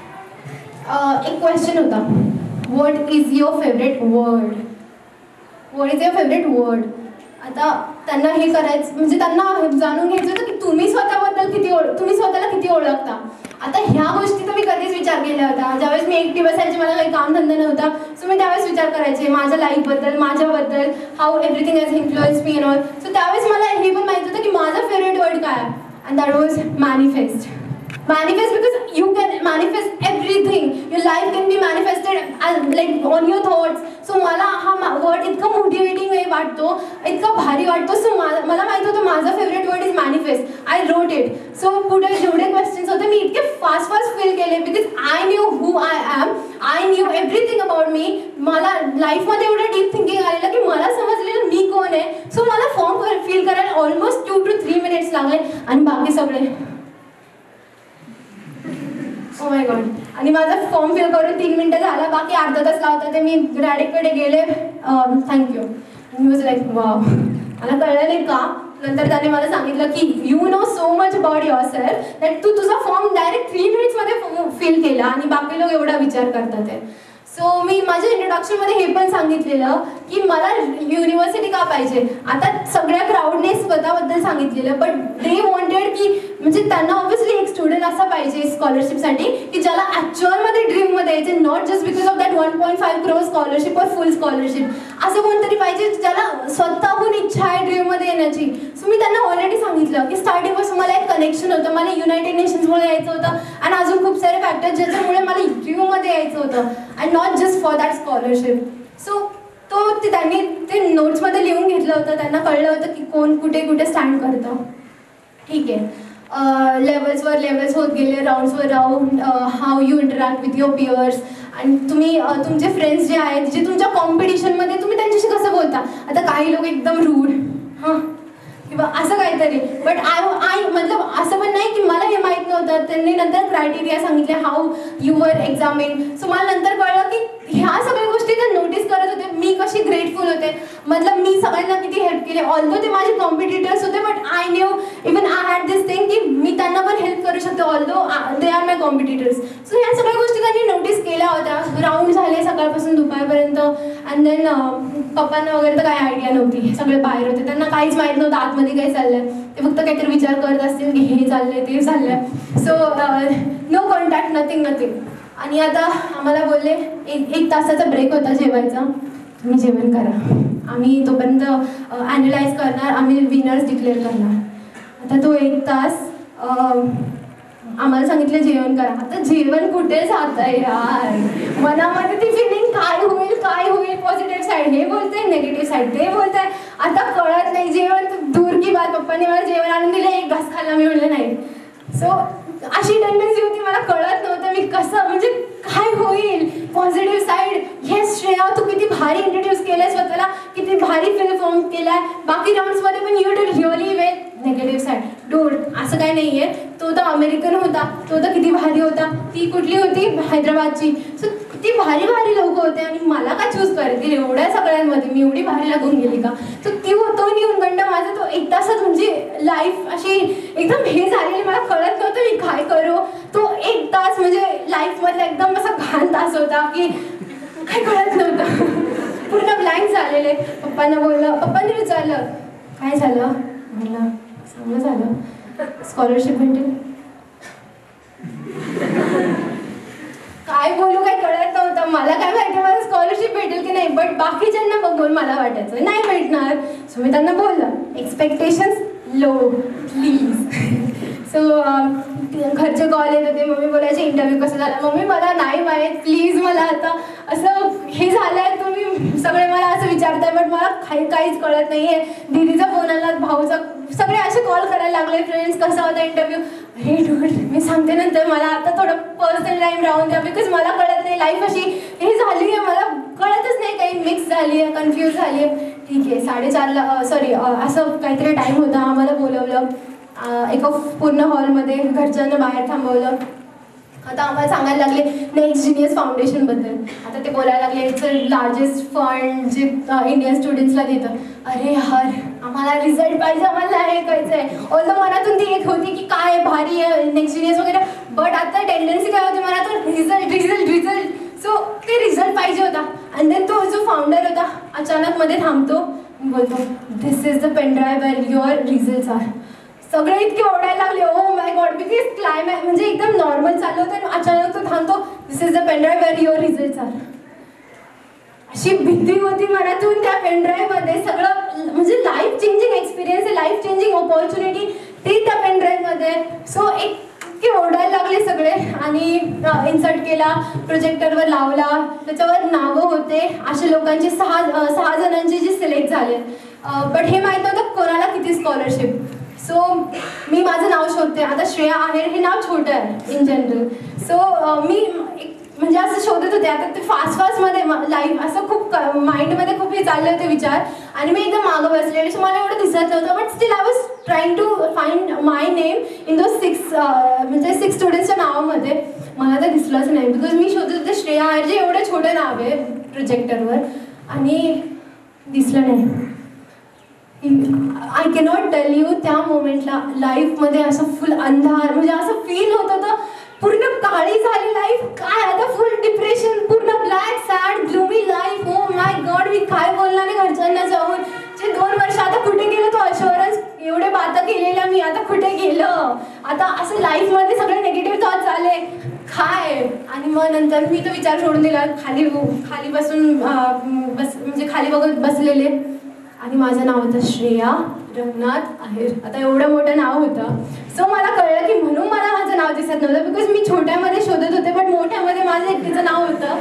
एक क्वेश्चन होता, what is your favourite word. What is your favourite word. आता त्यांना हे करायचं म्हणजे त्यांना जाणून घ्यायचं होतं की तुम्ही स्वतःला किती ओळखता. आता ह्या गोष्टी तर मी कधीच विचार केल्या होत्या. ज्यावेळेस मी एकटी बसायची, मला काही कामधंदा नव्हता, सो मी त्यावेळेस विचार करायचे माझ्या लाईफबद्दल, माझ्याबद्दल, how everything has influence me and all. So त्यावेळेस मला हे पण माहित होतं की माझा फेवरेट वर्ड काय, and that was manifest. Manifest, because you can manifest everything. Your life can be manifested as like on your thoughts. So मला हा वर्ड इतका मोटिवेटिंग वाटतो, इतका भारी वाटतो. सो मला माहित होतं माझा favourite word is manifest. I wrote it. So पुढे जेवढे क्वेश्चन्स होते मी इतके फास्ट फिल केले, because I knew who I am, I knew everything about me. मला लाईफमध्ये एवढं डीप थिंकिंग आलेलं की मला समजलेलं मी कोण आहे. सो मला फॉर्म फिल करायला ऑलमोस्ट 2 to 3 minutes लागले आणि बाकी सगळे ओ माय गॉड. आणि माझा फॉर्म फिल करून 3 मिनिटं झाला, बाकी अर्धा तास लावता. ते मी रॅडिककडे गेले, थँक्यू. मी वॉज लाईक वाव, मला कळलं नाही का नंतर त्याने मला सांगितलं की you know so much about yourself that तू तुझा फॉर्म डायरेक्ट 3 मिनिट्समध्ये फिल केला आणि बाकी लोक एवढा विचार करतात आहे. सो मी माझ्या इंट्रोडक्शनमध्ये हे पण सांगितलेलं की मला युनिव्हर्सिटी का पाहिजे. आता सगळ्या क्राऊडने स्वतःबद्दल सांगितलेलं, बट दे वॉन्टेड की म्हणजे त्यांना ऑब्व्हियसली एक स्टुडंट असा पाहिजे स्कॉलरशिपसाठी की ज्याला ॲक्च्युअलमध्ये ड्रीममध्ये यायचे, not just because of that 1.5 crore scholarship और फुल स्कॉलरशिप. असं कोणतरी पाहिजे ज्याला स्वतःहून इच्छा आहे ड्रीममध्ये येण्याची. सो मी त्यांना ऑलरेडी सांगितलं की स्टार्टिंगपासून मला एक कनेक्शन होतं, मला युनायटेड नेशन्समुळे यायचं होतं आणि अजून खूप सारे फॅक्टर्स ज्याच्यामुळे मला ड्रीममध्ये यायचं होतं and not just for that scholarship. So त्यांनी ते नोट्समध्ये लिहून घेतलं होतं. त्यांना कळलं होतं की कोण कुठे कुठे स्टँड करतं. ठीक आहे, लेवल्सवर लेवल्स होत गेले, राऊंड्सवर round, how you interact with your peers आणि तुम्ही तुमचे फ्रेंड्स जे आहेत जे तुमच्या कॉम्पिटिशनमध्ये तुम्ही त्यांच्याशी कसं बोलता. आता काही लोक एकदम रूड हां किंवा असं काहीतरी, बट आय मतलब असं पण नाही की मला हे माहीत नव्हतं. त्यांनी नंतर क्रायटेरिया सांगितले how you were examine. So मला नंतर कळलं की ह्या सगळ्या गोष्टी ते नोटीस करत होते. मी कशी ग्रेटफुल होते, मतलब मी सगळ्यांना किती हेल्प केले. ऑल्दो ते माझे कॉम्पिटिटर्स होते, but I knew even I had this thing की मी त्यांना पण हेल्प करू शकते although they are my competitors. So ह्या सगळ्या गोष्टी त्यांनी नोटीस केल्या होत्या. राऊंड झाले सकाळपासून दुपारपर्यंत अँड देन पप्पांना वगैरे तर काही आयडिया नव्हती, सगळे बाहेर होते, त्यांना काहीच माहीत नव्हतं आतमध्ये काय चाललंय. ते फक्त काहीतरी विचार करत असतील की हे चाललंय ते चाललंय. So no contact nothing. आणि आता आम्हाला बोलले एक तासाचा ब्रेक होता जेवायचा, तुम्ही जेवण करा, आम्ही तोपर्यंत ॲनलाइज करणार, आम्ही विनर्स डिक्लेअर करणार. आता तो 1 तास आम्हाला सांगितलं जेवण करा. आता जेवण कुठे जात आहे यार, मनामध्ये ती फिलिंग काय होईल पॉझिटिव्ह साईड हे बोलते, निगेटिव्ह साईड ते बोलते. आता कळत नाही. जेवण दूर की बात, पप्पांनी मला जेवण आणून दिलं, 1 घास खाल्ला, मी म्हणलं नाही. सो अशी टेंडन्सी होती, मला कळत नव्हतं मी कसं म्हणजे काय होईल. पॉझिटिव्ह साईड, येस श्रेया तू किती भारी इंट्रोड्यूस केलंय स्वतःला, किती भारी फिल्म फॉर्म केलाय, बाकी राऊंड्समध्ये पण you did really well. Negative side, don't, असं काय नाही आहे. तो तर अमेरिकन होता, तो तर किती भारी होता, ती कुठली होती हैदराबादची. सो किती भारी लोक होते आणि मला का चूज करतील एवढ्या सगळ्यांमध्ये, मी एवढी भारी लागून गेली का. सो तो न्यूनगंड माझा तो 1 तासात म्हणजे लाईफ अशी एकदम हे झालेली, मला कळत नव्हतं मी काय करू. तो 1 तास म्हणजे लाईफमधला एकदम असा घाण तास होता की काय कळत नव्हतं, पूर्ण ब्लँक झालेले. पप्पांना बोललं, पप्पांनी विचारलं काय झालं, म्हणलं चांगलं झालं, स्कॉलरशिप भेटेल. काय बोलू काय कळत नव्हतं. मला काय माहिती मला स्कॉलरशिप भेटेल की नाही, बट बाकीच्यांना बघून मला वाटायचं नाही भेटणार. सो मी त्यांना बोललं एक्सपेक्टेशन्स लो प्लीज. सो घरचे कॉल येत होते, मम्मी बोलायचे इंटरव्ह्यू कसं झाला, मम्मी मला नाही माहीत प्लीज, मला आता असं हे झालं आहे, तुम्ही सगळे मला असं विचारताय बट मला काहीच कळत नाही आहे. दीदीचा फोन आला, भाऊचा, सगळे असे कॉल करायला लागले, फ्रेंड्स कसा होता इंटरव्ह्यू. हे डूड मी सांगते नंतर, मला आता थोडं पर्सनल टाईम राहून द्या बिकॉज मला कळत नाही. लाईफ अशी हे झाली आहे, मला कळतच नाही, काही मिक्स झाली आहे, कन्फ्यूज झाली आहे. ठीक आहे, 4:30ला सॉरी असं काहीतरी टाईम होता, आम्हाला बोलवलं एका पूर्ण हॉलमध्ये, घरच्यांना बाहेर थांबवलं. आता आम्हाला सांगायला लागले नेक्स्ट जीनियस फाउंडेशनबद्दल. आता ते बोलायला लागले इट्स अ लार्जेस्ट फंड जे इंडियन स्टुडंट्सला देतं. अरे यार आम्हाला रिझल्ट पाहिजे, आम्हाला हे ऐकायचं आहे. ऑल्दो मनातून ती एक होती की काय भारी आहे नेक्स्ट जीनियस वगैरे, बट आता टेंडन्सी काय होती मनातून रिझल्ट. सो ते रिझल्ट पाहिजे होता. अँड देन तो जो फाउंडर होता अचानक मध्ये थांबतो, बोलतो this is the pen drive where your results are. सगळे इतके ओरडायला लागले, oh my god, because climax म्हणजे एकदम नॉर्मल चाललं होतं आणि अचानक तो थांबतो, this is the pen drive where your results are. अशी भीती होती मनातून त्या पेन ड्राईव्हमध्ये. सगळं म्हणजे लाईफ चेंजिंग एक्सपिरियन्स आहे, लाईफ चेंजिंग ऑपॉर्च्युनिटी ती त्या पेन ड्राईव्हमध्ये. सो इतके ओरडायला लागले सगळे आणि इन्सर्ट केला, प्रोजेक्टरवर लावला, त्याच्यावर नावं होते अशा लोकांचे 6 जणांचे जे सिलेक्ट झाले. बट हे माहीत नव्हतं कोणाला किती स्कॉलरशिप. सो मी माझं नाव शोधते. आता श्रेया आहेर हे नाव छोटं आहे इन जनरल. सो मी म्हणजे असं शोधत होते. आता ते फास्टमध्ये लाईफ असं खूप माइंडमध्ये खूप हे चालले होते विचार आणि मी एकदम मागं बसलेले. सो मला एवढं दिसत नव्हतं, but still I was trying to find my name in those 6 स्टुडंट्सच्या नावामध्ये. मला तर दिसलंच नाही बिकॉज मी शोधत होते श्रेया आहेर जे एवढं छोटं नाव आहे प्रोजेक्टरवर आणि दिसलं नाही. आय कॅनॉट टेल यू, त्या मोमेंटला लाईफमध्ये असं फुल अंधार, म्हणजे असं फील होत होतं पूर्ण काळी झाली लाईफ. काय आता फुल डिप्रेशन, पूर्ण black sad gloomy life. Oh my God, मी काय बोलणार नाही घरच्यांना जाऊन. जे 2 वर्ष आता कुठे गेलं तो अश्युरन्स, एवढे बातं केलेल्या मी, आता कुठे गेलं. आता असं लाईफमध्ये सगळे निगेटिव्ह थॉट्स आले काय. आणि मग नंतर मी तो विचार सोडून दिला. खाली बसून म्हणजे खाली बघत बसलेले, आणि माझं नाव होतं श्रेया रंगनाथ आहेर. आता एवढं मोठं नाव होतं. सो मला कळलं की म्हणून मला माझं नाव दिसत नव्हतं, बिकॉज मी छोट्यामध्ये शोधत होते, पण मोठ्यामध्ये माझं एकटीचं नाव होतं.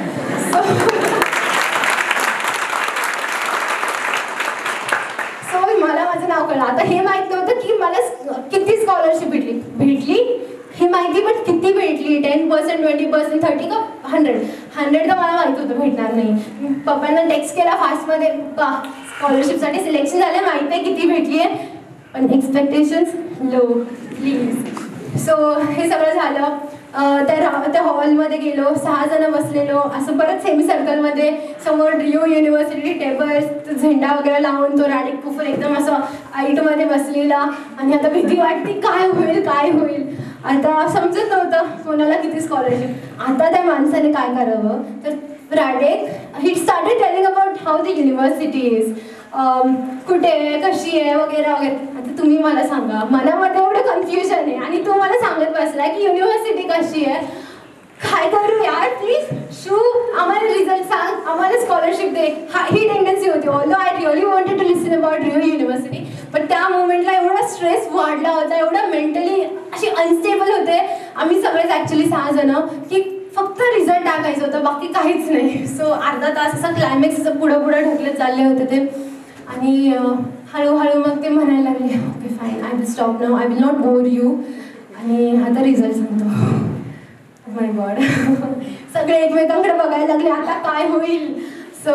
सो मला माझं नाव कळलं. आता हे माहीत नव्हतं की मला किती स्कॉलरशिप भेटली हे माहिती, पण किती भेटली, 10%, 20%, 30 का 100 तर मला माहित होतं भेटणार नाही. पप्पांना टेक्स्ट केला फास्टमध्ये, स्कॉलरशिपसाठी सिलेक्शन झालं, माहिती आहे किती भेटली आहे, पण एक्सपेक्टेशन्स लो प्लीज. सो हे सगळं झालं. त्या हॉलमध्ये गेलो, 6 जण बसलेलो असं परत सेमी सर्कलमध्ये. समोर ड्रीम युनिव्हर्सिटी टेबल्स, झेंडा वगैरे लावून तो रॅडिक कुफर एकदम असं हाईटमध्ये बसलेला. आणि आता भीती वाटते काय होईल. आता समजत नव्हतं कोणाला किती स्कॉलरशिप. आता त्या माणसाने काय करावं, तर रॅडिक he started telling about how the university is, कुठे आहे, कशी आहे वगैरे. आता तुम्ही मला सांगा, मनामध्ये एवढं कन्फ्युजन आहे आणि तू मला सांगत बसला की युनिव्हर्सिटी कशी आहे. काय करू यार, प्लीज शू, आम्हाला रिझल्ट सांग, आम्हाला स्कॉलरशिप दे. ही टेंडन्सी होती. Although I really wanted to listen about Rio university, पण त्या मोमेंटला एवढा स्ट्रेस वाढला होता, एवढा मेंटली अशी अनस्टेबल होते आम्ही सगळेच ॲक्च्युली 6 जण, की फक्त रिझल्ट टाकायचं होतं, बाकी काहीच नाही. सो अर्धा तास असा क्लायमॅक्स असं पुढं ढकलत चालले होते ते. आणि हळूहळू मग ते म्हणायला लागले, okay fine, I will stop now, I will not bore you. आणि आता रिझल्ट सांगतो. माय गॉड, सगळे एकमेकांकडे बघायला लागले आता काय होईल. सो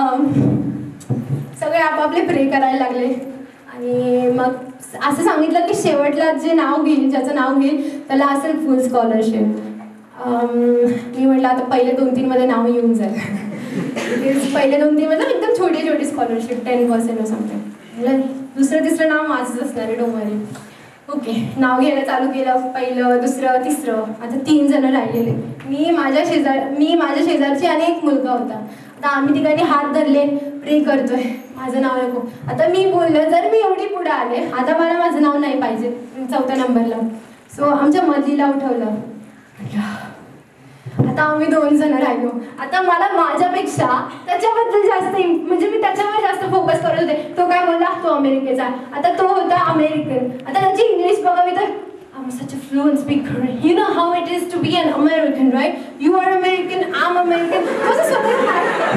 सगळे आपापले प्रे करायला लागले. आणि मग असं सांगितलं की शेवटला जे नाव घेईल, ज्याचं नाव घेईल त्याला असेल फुल स्कॉलरशिप. मी म्हटलं आता पहिले 2-3 मध्ये नाव येऊन जाईल. पहिले 2-3 मतलब एकदम छोटी स्कॉलरशिप, 10% or something. मतलब दुसरं तिसरं नाव माझंच असणार आहे, डोंट वरी. ओके, नाव घ्यायला चालू केलं. पहिलं, दुसरं, तिसरं. आता 3 जण राहिलेले. मी माझ्या शेजारची आणि एक मुलगा होता. आता आम्ही तिघांनी हात धरले, प्रे करतोय माझं नाव नको. आता मी बोललं, जर मी एवढी पुढे आले, आता मला माझं नाव नाही पाहिजे 4थ्या नंबरला. सो आमच्या मधलीला उठवलं. आता आम्ही 2 जण राहिलो. आता मला माझ्यापेक्षा त्याच्याबद्दल जास्त, म्हणजे मी त्याच्यावर जास्त फोकस करत होते. तो काय बोलला, तो अमेरिकेचा. आता तो होता अमेरिकन. आता त्याची इंग्लिश बघावी तर I'm such a fluent speaker. You know how it is to be an American, right? You are American, I'm American. कसं स्वतः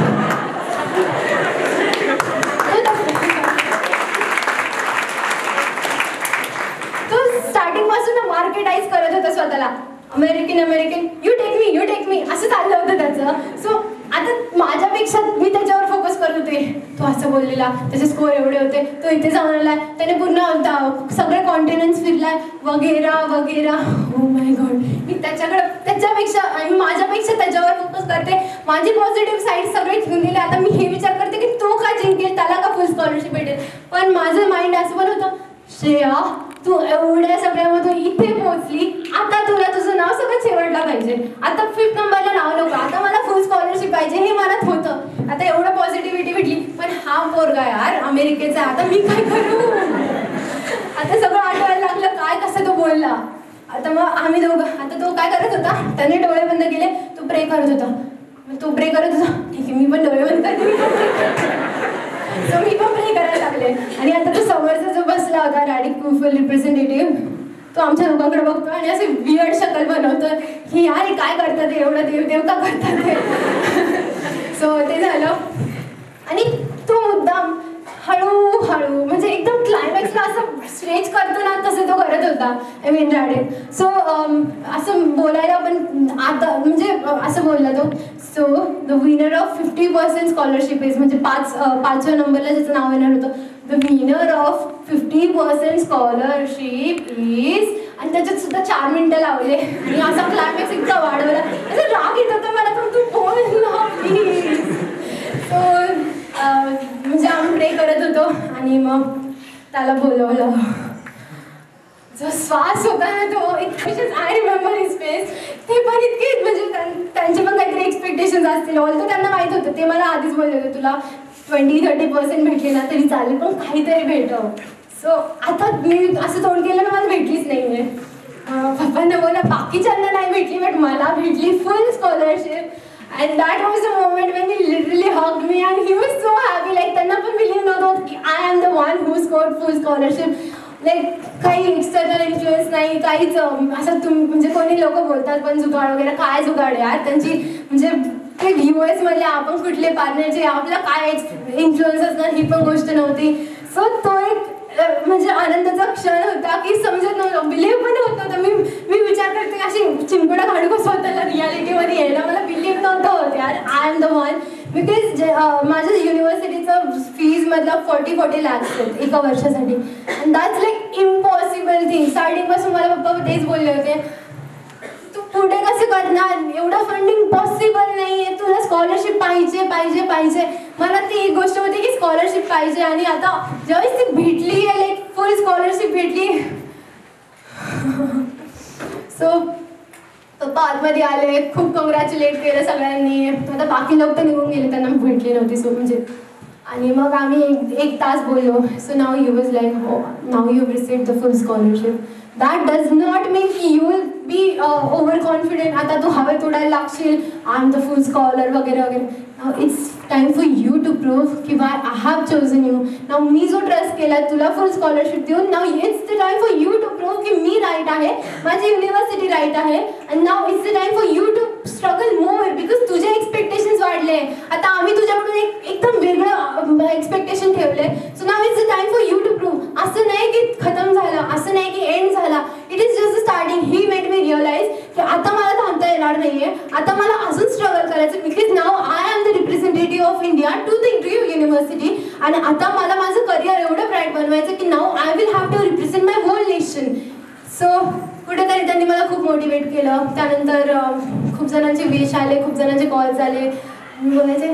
तो स्टार्टिंग पासून मार्केटाईज करत होता स्वतःला. अमेरिकन, यू टेक मी असं चाललं होतं त्याचं. सो आता माझ्यापेक्षा मी त्याच्यावर फोकस करत होते. तो असं बोललेला, त्याचे स्कोअर एवढे होते, तो इथे जाऊन आलाय, त्याने पूर्ण सगळे कॉन्टिनेंट्स फिरलाय वगैरे. ओ माय गॉड, मी त्याच्यापेक्षा आणि माझ्यापेक्षा त्याच्यावर फोकस करते. माझी पॉझिटिव्ह साईड सगळे घेऊन दिले. आता मी हे विचार करते की तो का जिंकेल, त्याला का फुल स्कॉलरशिप भेटेल. पण माझं माइंड असं पण होतं, श्रेया तू एवढ्या सगळ्यामधून इथे पोहोचली, आता तुला तुझं नाव सगळं शेवटला पाहिजे. आता 5th नंबरला नाव नको, आता मला फुल स्कॉलरशिप पाहिजे, हे मनात होतं. आता एवढं पॉझिटिव्हिटी भेटली. पण हा पोरगा यार अमेरिकेचा, आता मी काय करू. आता सगळं आठवायला लागलं काय कसं तो बोलला. आता मग आम्ही दोघं, आता तो काय करत होता, त्याने डोळे बंद केले, तो प्रे करत होता. ठीक आहे, मी पण डोळे बंद करते. सो मी पण प्रे करायला लागले. आणि आता तो समोरचा जो बसला होता रॅडिक कुफर रिप्रेझेंटेटिव्ह, तो आमच्या लोकांकडे बघतो आणि असे वियर्ड शक्ल बनवतो की यार काय करतात एवढं देव का करतात ते. सो ते झालं. आणि तो मुद्दाम हळूहळू म्हणजे एकदम क्लायमॅक्सला असं स्ट्रेच करतो ना तसं तो करत होता. I mean रॅडिक. सो असं बोलायला पण आता म्हणजे असं बोलला तो. So the winner of 50% scholarship is, म्हणजे 5व्या नंबरला ज्याचं नाव येणार होतं, the winner of 50% scholarship is. आणि त्याच्यात सुद्धा 4 मिनिटं लावले आणि असा क्लायमॅक्स इतका वाढवला. असं राग येत होता मला, पण तू बोल ना प्लीज. सो म्हणजे आम्ही प्रे करत होतो. आणि मग त्याला बोलवलं. जो श्वास होता ना तो इतकं आय रिमेंबर हिज फेस. ते पण इतके म्हणजे त्यांचे पण काहीतरी एक्सपेक्टेशन्स असतील. ऑल्दो त्यांना माहीत होतं, ते मला आधीच बोलले होते तुला 20-30% भेटले ना तरी चालेल पण काहीतरी भेटव. सो आता मी असं तोंड केलं ना मला भेटलीच नाही आहे. पप्पांना बोला बाकीच्यांना नाही भेटली बट मला भेटली full scholarship. And that was the moment when he literally hugged me and he was so happy. Like त्यांना पण बिलीव्ह नव्हतं की I am the one who scored full scholarship. Like काही एक्सटर्नल इन्फ्लुएन्स नाही काहीच. असं म्हणजे कोणी लोक बोलतात पण जुगाड वगैरे काय जुगाड यार त्यांची म्हणजे ते US मधले आपण कुठले पार्टनरचे आपला काय इन्फ्लुएन्स असणार ही पण गोष्ट नव्हती. सो तो एक म्हणजे आनंदाचा क्षण होता की समजत नव्हतं बिलीव्ह पण होत नव्हतं. मी विचार करते अशी चिमकुडा काढू कसं स्वतःला रियालिटीमध्ये यायला मला बिलीव्ह नव्हतं होत यार I am the one. Because माझ्या युनिव्हर्सिटीचं फीजमधला 40 lakhs आहेत एका वर्षासाठी. And that's like impossible thing. स्टार्टिंगपासून मला पप्पा तेच बोलले होते तू पुढे कसं करणार एवढं फंडिंग पॉसिबल नाही आहे तुला स्कॉलरशिप पाहिजे पाहिजे पाहिजे. मला ती एक गोष्ट होती की स्कॉलरशिप पाहिजे आणि आता ज्यावेळेस ती भेटली आहे लाईक फुल स्कॉलरशिप भेटली. सो पप्पा आतमध्ये आले खूप कॉंग्रॅच्युलेट केलं सगळ्यांनी. आता बाकी लोक तर निघून गेले त्यांना भेटली नव्हती. सो म्हणजे आणि मग आम्ही एक तास बोललो. So now you was like हो now you receive the full scholarship. That does not mean की you will be over confident आता तू हवेत उडायला लागशील I am the full scholar वगैरे वगैरे. It's time for you to prove की why I have chosen you. Now मी जो ट्रस्ट केला तुला फुल स्कॉलरशिप देऊन now it's the time for you to prove की मी राईट आहे माझी युनिव्हर्सिटी राईट आहे. And now it's the time for you to struggle more because तुझे एक्सपेक्टेशन्स वाढले. आता आम्ही तुझ्याकडून एकदम वेगळं एक्सपेक्टेशन ठेवले. So now it's the time for you to prove. असं नाही की खतम झालं असं नाही की एंड झाला. It is just starting. He made me realize की आता मला थांबता येणार नाहीये आता मला अजून स्ट्रगल करायचं because now I am the representative of India to the interview university. आणि आता मला माझं करिअर एवढं ब्राईट बनवायचं की now I will have to represent my whole nation. So कुठेतरी त्यांनी मला खूप मोटिवेट केलं. त्यानंतर खूप जणांचे विश आले खूप जणांचे कॉल्स आले. मी बोलायचे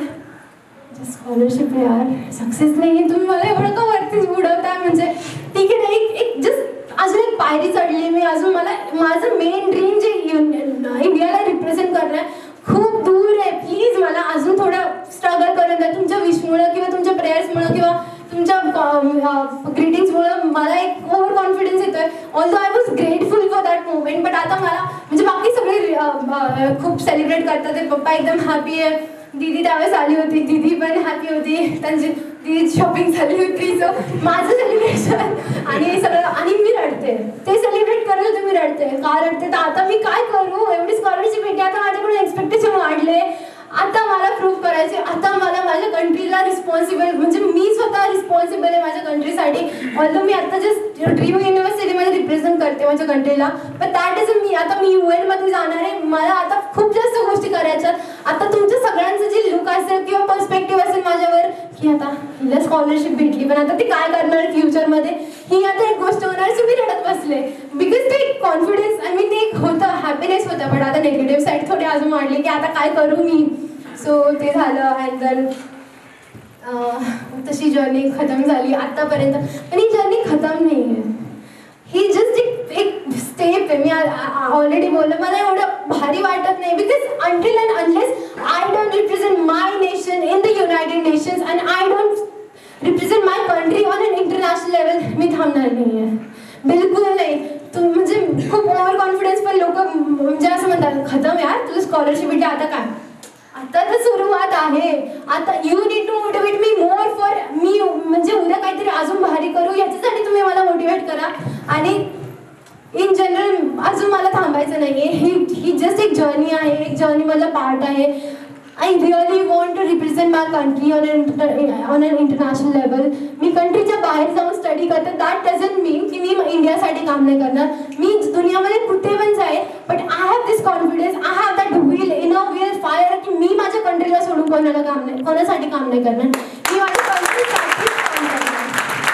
स्कॉलरशिप आहे यार सक्सेस नाही आहे तुम्ही मला एवढं का वरतीच बुडवताय. म्हणजे ठीक आहे एक जस्ट अजून एक पायरी चढली मी. अजून मला माझं मेन ड्रीम जे इंडियाला रिप्रेझेंट करणं आहे खूप दूर आहे. प्लीज मला अजून थोडं स्ट्रगल करून द्या. तुमच्या विशमुळं किंवा तुमच्या प्रेयर्समुळं किंवा तुमच्या ग्रीटिंग्समुळं मला एक ओव्हर कॉन्फिडन्स येतोय. Although I was grateful for that moment but आता मला म्हणजे बाकी सगळे खूप सेलिब्रेट करतात. ते पप्पा एकदम हॅपी आहे. दीदी त्यावेळेस आली होती दीदी पण हॅपी होती. त्यांची दीदी शॉपिंग झाली होती. सो माझं सेलिब्रेशन आणि सगळं आणि मी रडते. ते सेलिब्रेट करत होते मी रडते. का रडते तर आता मी काय करू एवढी स्कॉलरशिप भेटली आता माझ्याकडून एक्सपेक्टेशन वाढले. आता मला प्रूव्ह करायचे. आता मला माझ्या कंट्रीला रिस्पॉन्सिबल म्हणजे मी स्वतः रिस्पॉन्सिबल आहे माझ्या कंट्रीसाठी. ऑल्दो मी आता जस्ट ड्रीम युनिव्हर्सिटीमध्ये रिप्रेझेंट करते माझ्या कंट्रीला पण दॅट इज मी आता मी UN मध्ये जाणार आहे. मला आता खूप जास्त गोष्टी करायच्यात. आता तुमच्या सगळ्यांचं जे लुक असेल किंवा पर्स्पेक्टिव्ह असेल माझ्यावर की आता हिला स्कॉलरशिप भेटली पण आता ती काय करणार फ्युचरमध्ये ही आता एक गोष्ट होणार. सो मी रडत बसले बिकॉज ते एक कॉन्फिडन्स आय मीन ते एक होतं हॅपीनेस होतं पण आता नेगेटिव्ह साईड थोडी अजून वाढली की आता काय करू मी. सो ते झालं अँड देन तशी जर्नी खतम झाली आत्तापर्यंत. पण ही जर्नी खतम नाही आहे. ही जस्ट एक स्टेप आहे. मी ऑलरेडी बोललो मला एवढं भारी वाटत नाही because until and unless I don't represent my nation in the United Nations and I don't represent my country on an international level मी थांबणार नाही आहे बिलकुल नाही. म्हणजे खूप ओव्हर कॉन्फिडन्स पण लोक म्हणजे असं म्हणतात खतम यार तुला स्कॉलरशिप भेटली आता काय. आता तर सुरुवात आहे. आता you need to motivate me more for me म्हणजे उद्या काहीतरी अजून भारी करू याच्यासाठी तुम्ही मला मोटिवेट करा. आणि इन जनरल अजून मला थांबायचं नाही आहे. ही जस्ट एक जर्नी आहे. एक जर्नी मधला पार्ट आहे. I really want to represent my country on an international level. मी कंट्रीच्या बाहेर जाऊन स्टडी करते. दॅट डझंट मीन की मी इंडियासाठी काम नाही करणार. मी दुनियामध्ये कुठे पण जाईल but I have this confidence I have that will in a will fire की मी माझ्या कंट्रीला सोडून कोणासाठी काम नाही करणार. मी माझ्या कंट्रीसाठी काम करणार.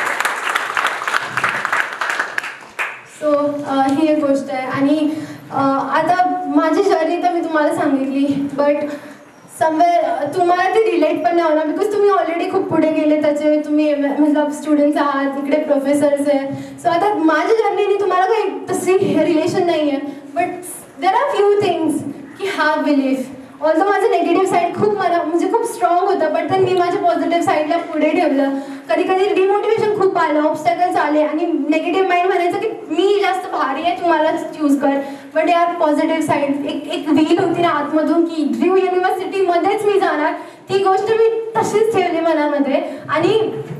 सो ही एक गोष्ट आहे. आणि आता माझी जर्नी तर मी तुम्हाला सांगितली बट समवेअर तुम्हाला ते रिलेट पण नाही होणार बिकॉज तुम्ही ऑलरेडी खूप पुढे गेले त्याचे, तुम्ही मतलब स्टुडंट्स आहात, इकडे प्रोफेसर्स आहे. सो आता माझ्या जर्नीने तुम्हाला काही तशी रिलेशन नाही आहे, but there are few things की हॅव बिलीफ. ऑल्दो माझं नेगेटिव्ह साईड खूप मला म्हणजे खूप स्ट्रॉंग होतं, बट मी माझ्या पॉझिटिव्ह साईडला पुढे ठेवलं. कधी कधी डिमोटिवेशन खूप आलं, ऑब्स्टॅकल्स आले आणि नेगेटिव्ह माइंड म्हणायचं की मी जास्त भारी आहे, तुम्हाला चूज कर. बट यार पॉझिटिव्ह साईड एक व्हील होती ना आतमधून की ड्रीम युनिव्हर्सिटीमध्येच मी जाणार, ती गोष्ट मी तशीच ठेवली मनामध्ये. आणि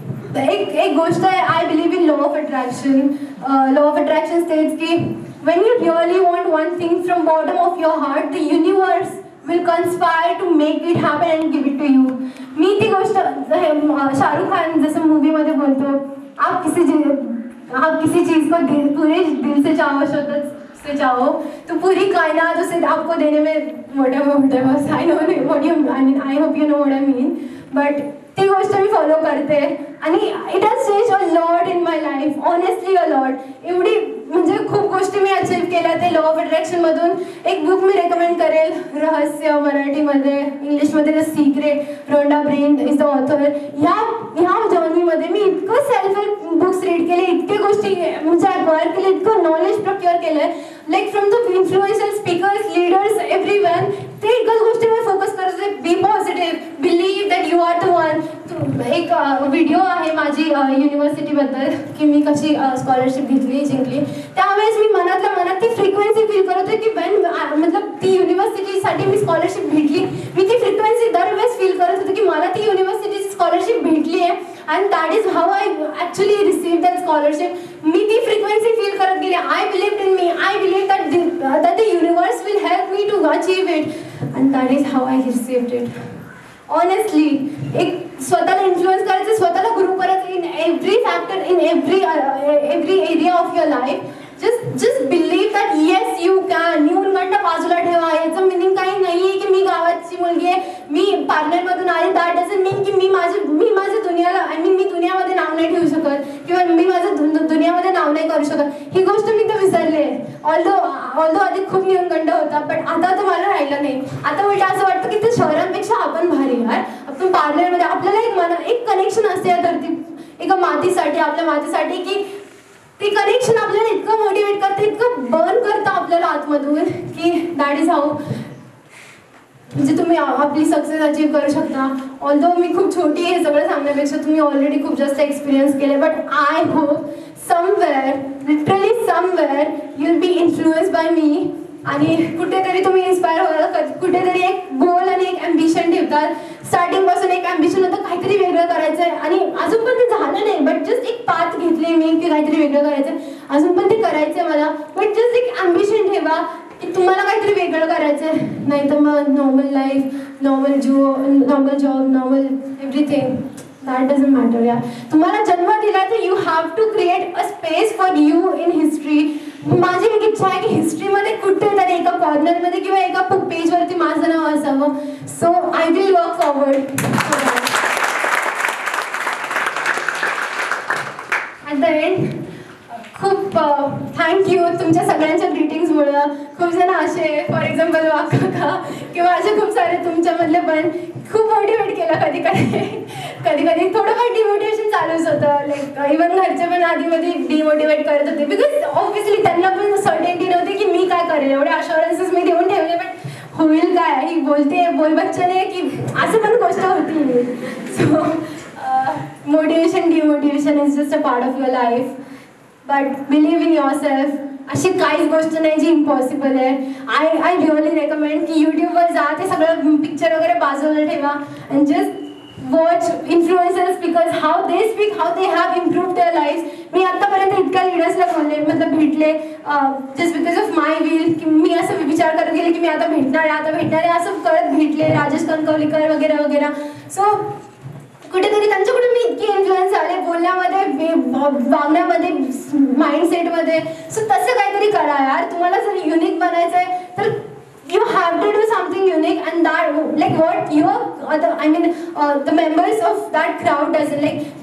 एक गोष्ट आहे, I believe in law of attraction. Law of attraction states की when you really want one thing from bottom of your heart, the universe will conspire to make it happen and give it to you. मी ती गोष्ट शाहरुख खान जसं मूवीमध्ये बोलतो, आप किसी चीज को पूरे दिल से चाहो से चाहो तो पूरी कायनात उसे आपको देने में whatever I know what you mean, I hope you know what I mean, but ती गोष्ट मी फॉलो करते आणि it has change a lot in my life, honestly a lot. एवढी म्हणजे खूप गोष्टी मी अचीव केल्या ते लॉ ऑफ अट्रॅक्शनमधून. एक बुक मी रेकमेंड करेल, रहस्य, मराठीमध्ये, इंग्लिशमध्ये the secret, Rhonda Byrne is the author. ह्या जर्नीमध्ये मी इतकं सेल्फ हेल्प बुक्स रीड केले, इतके गोष्टी म्हणजे ॲक्वायर केले, इतकं नॉलेज प्रोक्युअर केलं आहे, like from the influential speakers, leaders, everyone. ते एकच गोष्टीवर फोकस करत होते, be positive, believe that you are the one. एक व्हिडिओ आहे माझी युनिव्हर्सिटीबद्दल की मी कशी स्कॉलरशिप घेतली, जिंकली. त्यावेळेस मी मनातल्या मनात ती फ्रिक्वेन्सी फील करत होते की वेन मतलब ती युनिव्हर्सिटीसाठी मी स्कॉलरशिप भेटली, मी ती फ्रिक्वेन्सी दरवेळेस फील करत होते की मला ती युनिव्हर्सिटीची स्कॉलरशिप भेटली आहे and that is how I actually receive that scholarship. मी ती फ्रिक्वेन्सी फील करत गेले. I believe in me, I believe that the universe will help me to achieve it and that is how I received it. Honestly एक स्वतःला influence करायचं, स्वतःला grow करायचं in every factor, in every area of your life. Just believe that yes you can. न्यूनगंड बाजूला ठेवा. याचं meaning काही नाही आहे की मी गावाची मुलगी आहे, मी पार्लरमधून आले, दॅट डझंट मीन की मी माझ्या दुनियाला मी दुनियामध्ये नाव नाही ठेवू शकत किंवा मी माझं दुनियामध्ये नाव नाही करू शकत. ही गोष्ट मी तर विसरले. ऑल्दो आधी खूप न्यूनगंड होता, पण आता तर मला राहिलं नाही. आता उलट असं वाटतं की ते शहरांपेक्षा आपण भारी यार. आपण पार्लरमध्ये आपल्याला एक कनेक्शन असते या धरती, एका मातीसाठी, आपल्या मातीसाठी, की ते कनेक्शन आपल्याला इतकं मोटिवेट करतं, इतकं बर्न करतं आपल्याला आतमधून की दॅट इज हाऊ म्हणजे तुम्ही आपली सक्सेस अचीव करू शकता. ऑल्दो मी खूप छोटी आहे हे सगळं सांगण्यापेक्षा, तुम्ही ऑलरेडी खूप जास्त एक्सपिरियन्स केले, but I hope somewhere, literally somewhere you will be influenced by me आणि कुठेतरी तुम्ही इन्स्पायर व्हाल. कुठेतरी एक गोल आणि एक ॲम्बिशन ठेवतात. स्टार्टिंगपासून एक ॲम्बिशन होतं काहीतरी वेगळं करायचं आहे आणि अजून पण ते झालं नाही, बट जस्ट एक पाथ घेतली मी की काहीतरी वेगळं करायचं आहे, अजून पण ते करायचं आहे मला. बट जस्ट एक ॲम्बिशन ठेवा की तुम्हाला काहीतरी वेगळं करायचं आहे, नाही तर मग normal life, normal job, normal everything, that doesn't matter यार. तुम्हाला जन्म दिला तर you have to create a space for you in history. माझी एक इच्छा आहे की हिस्ट्रीमध्ये कुठेतरी एका कॉर्नरमध्ये किंवा एका पेजवरती माझं नाव असावं. So I will work forward. At the end खूप थँक्यू तुमच्या सगळ्यांच्या ग्रीटिंग्समुळं. खूप जण असे फॉर एक्झाम्पल वाका किंवा असे खूप सारे तुमच्यामधले पण खूप मोटिवेट केलं. कधी थोडंफार डिमोटिवेशन चालूच होतं. लाईक इव्हन घरचे पण आधीमध्ये डिमोटिवेट करत होते बिकॉज ऑब्व्हियसली त्यांना पण सर्टेनिटी नव्हती की मी काय करेल. एवढे अशुरन्सेस मी देऊन ठेवले, पण होईल काय, ही बोलते बोल बच्चने की असं पण गोष्ट होती. So motivation demotivation is just a part of your life, but believe in your self. अशी काहीच गोष्ट नाही जी इम्पॉसिबल आहे. आय रिअली रेकमेंड की यूट्यूबवर जा, ते सगळं पिक्चर वगैरे बाजूला ठेवा and just watch influencer speakers, how they speak, how they have improved their life. मी आत्तापर्यंत इतक्या लिडर्सला बोलले, मतलब भेटले just because of my will, की मी असं विचार करत गेले की मी आता भेटणार आहे, असं करत भेटले. राजेश कणकवलीकर वगैरे वगैरे. सो कुठेतरी त्यांच्याकडून मी इतकी इन्फ्लुएन्स झाले बोलण्यामध्ये, वागण्यामध्ये, माइंडसेटमध्ये. सो तसं काहीतरी करा यार. तुम्हाला जर युनिक बनायचं आहे तर you have to do something unique, and that like what your I mean the members of that crowd doesn't like.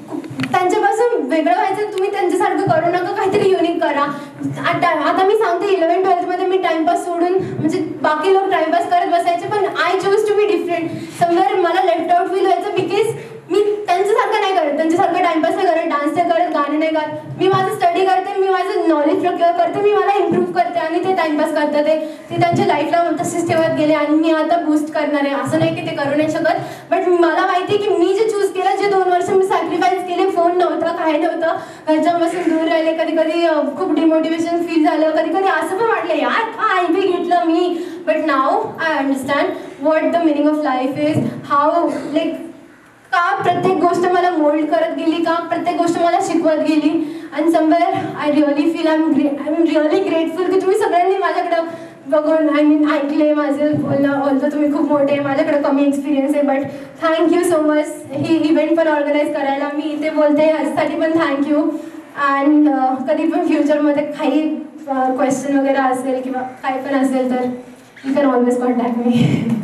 त्यांच्यापासून वेगळं व्हायचं, तुम्ही त्यांच्यासारखं करू नका, काहीतरी युनिक करा. आता मी सांगते 11-12 मध्ये मी टाइमपास सोडून, म्हणजे बाकी लोक टाइमपास करत बसायचे, पण I choose to be different. Somewhere मला लेफ्ट आउट फील व्हायचं, बिकॉज मी त्यांच्यासारखं नाही करत, त्यांच्यासारखं टाइमपास नाही करत, डान्स नाही करत, गाणे नाही गात. मी माझं स्टडी करते, मी माझं नॉलेज प्रोक्युअर करते, मी मला इम्प्रूव्ह करते, आणि ते टाइमपास करतात. ते त्यांच्या लाईफला तसेच ठेवत गेले, आणि मी आता बूस्ट करणार आहे. असं नाही की ते करू नाही शकत, बट मला माहिती आहे की मी जे चूज केलं, जे 2 वर्ष मी सॅक्रिफाईस केले, फोन नव्हता, काय नव्हतं, घरच्यापासून दूर राहिले, कधी कधी खूप डिमोटिवेशन फील झालं, कधी कधी असं पण वाटलं यार काय बी घेतलं मी. But now I understand what the meaning of life is, how like का प्रत्येक गोष्ट मला मोल्ड करत गेली, का प्रत्येक गोष्ट मला शिकवत गेली. And somewhere I really feel I am really grateful की तुम्ही सगळ्यांनी माझ्याकडं बघून ऐकले माझं बोलणं. ऑल्दो तुम्ही खूप मोठे आहे, माझ्याकडे कमी एक्सपिरियन्स आहे, बट थँक्यू सो मच ही इव्हेंट पण ऑर्गनाईज करायला. मी इथे बोलते ह्यासाठी पण थँक्यू. अँड कधी पण फ्युचरमध्ये काही क्वेश्चन वगैरे असेल किंवा काही पण असेल तर you can always contact me.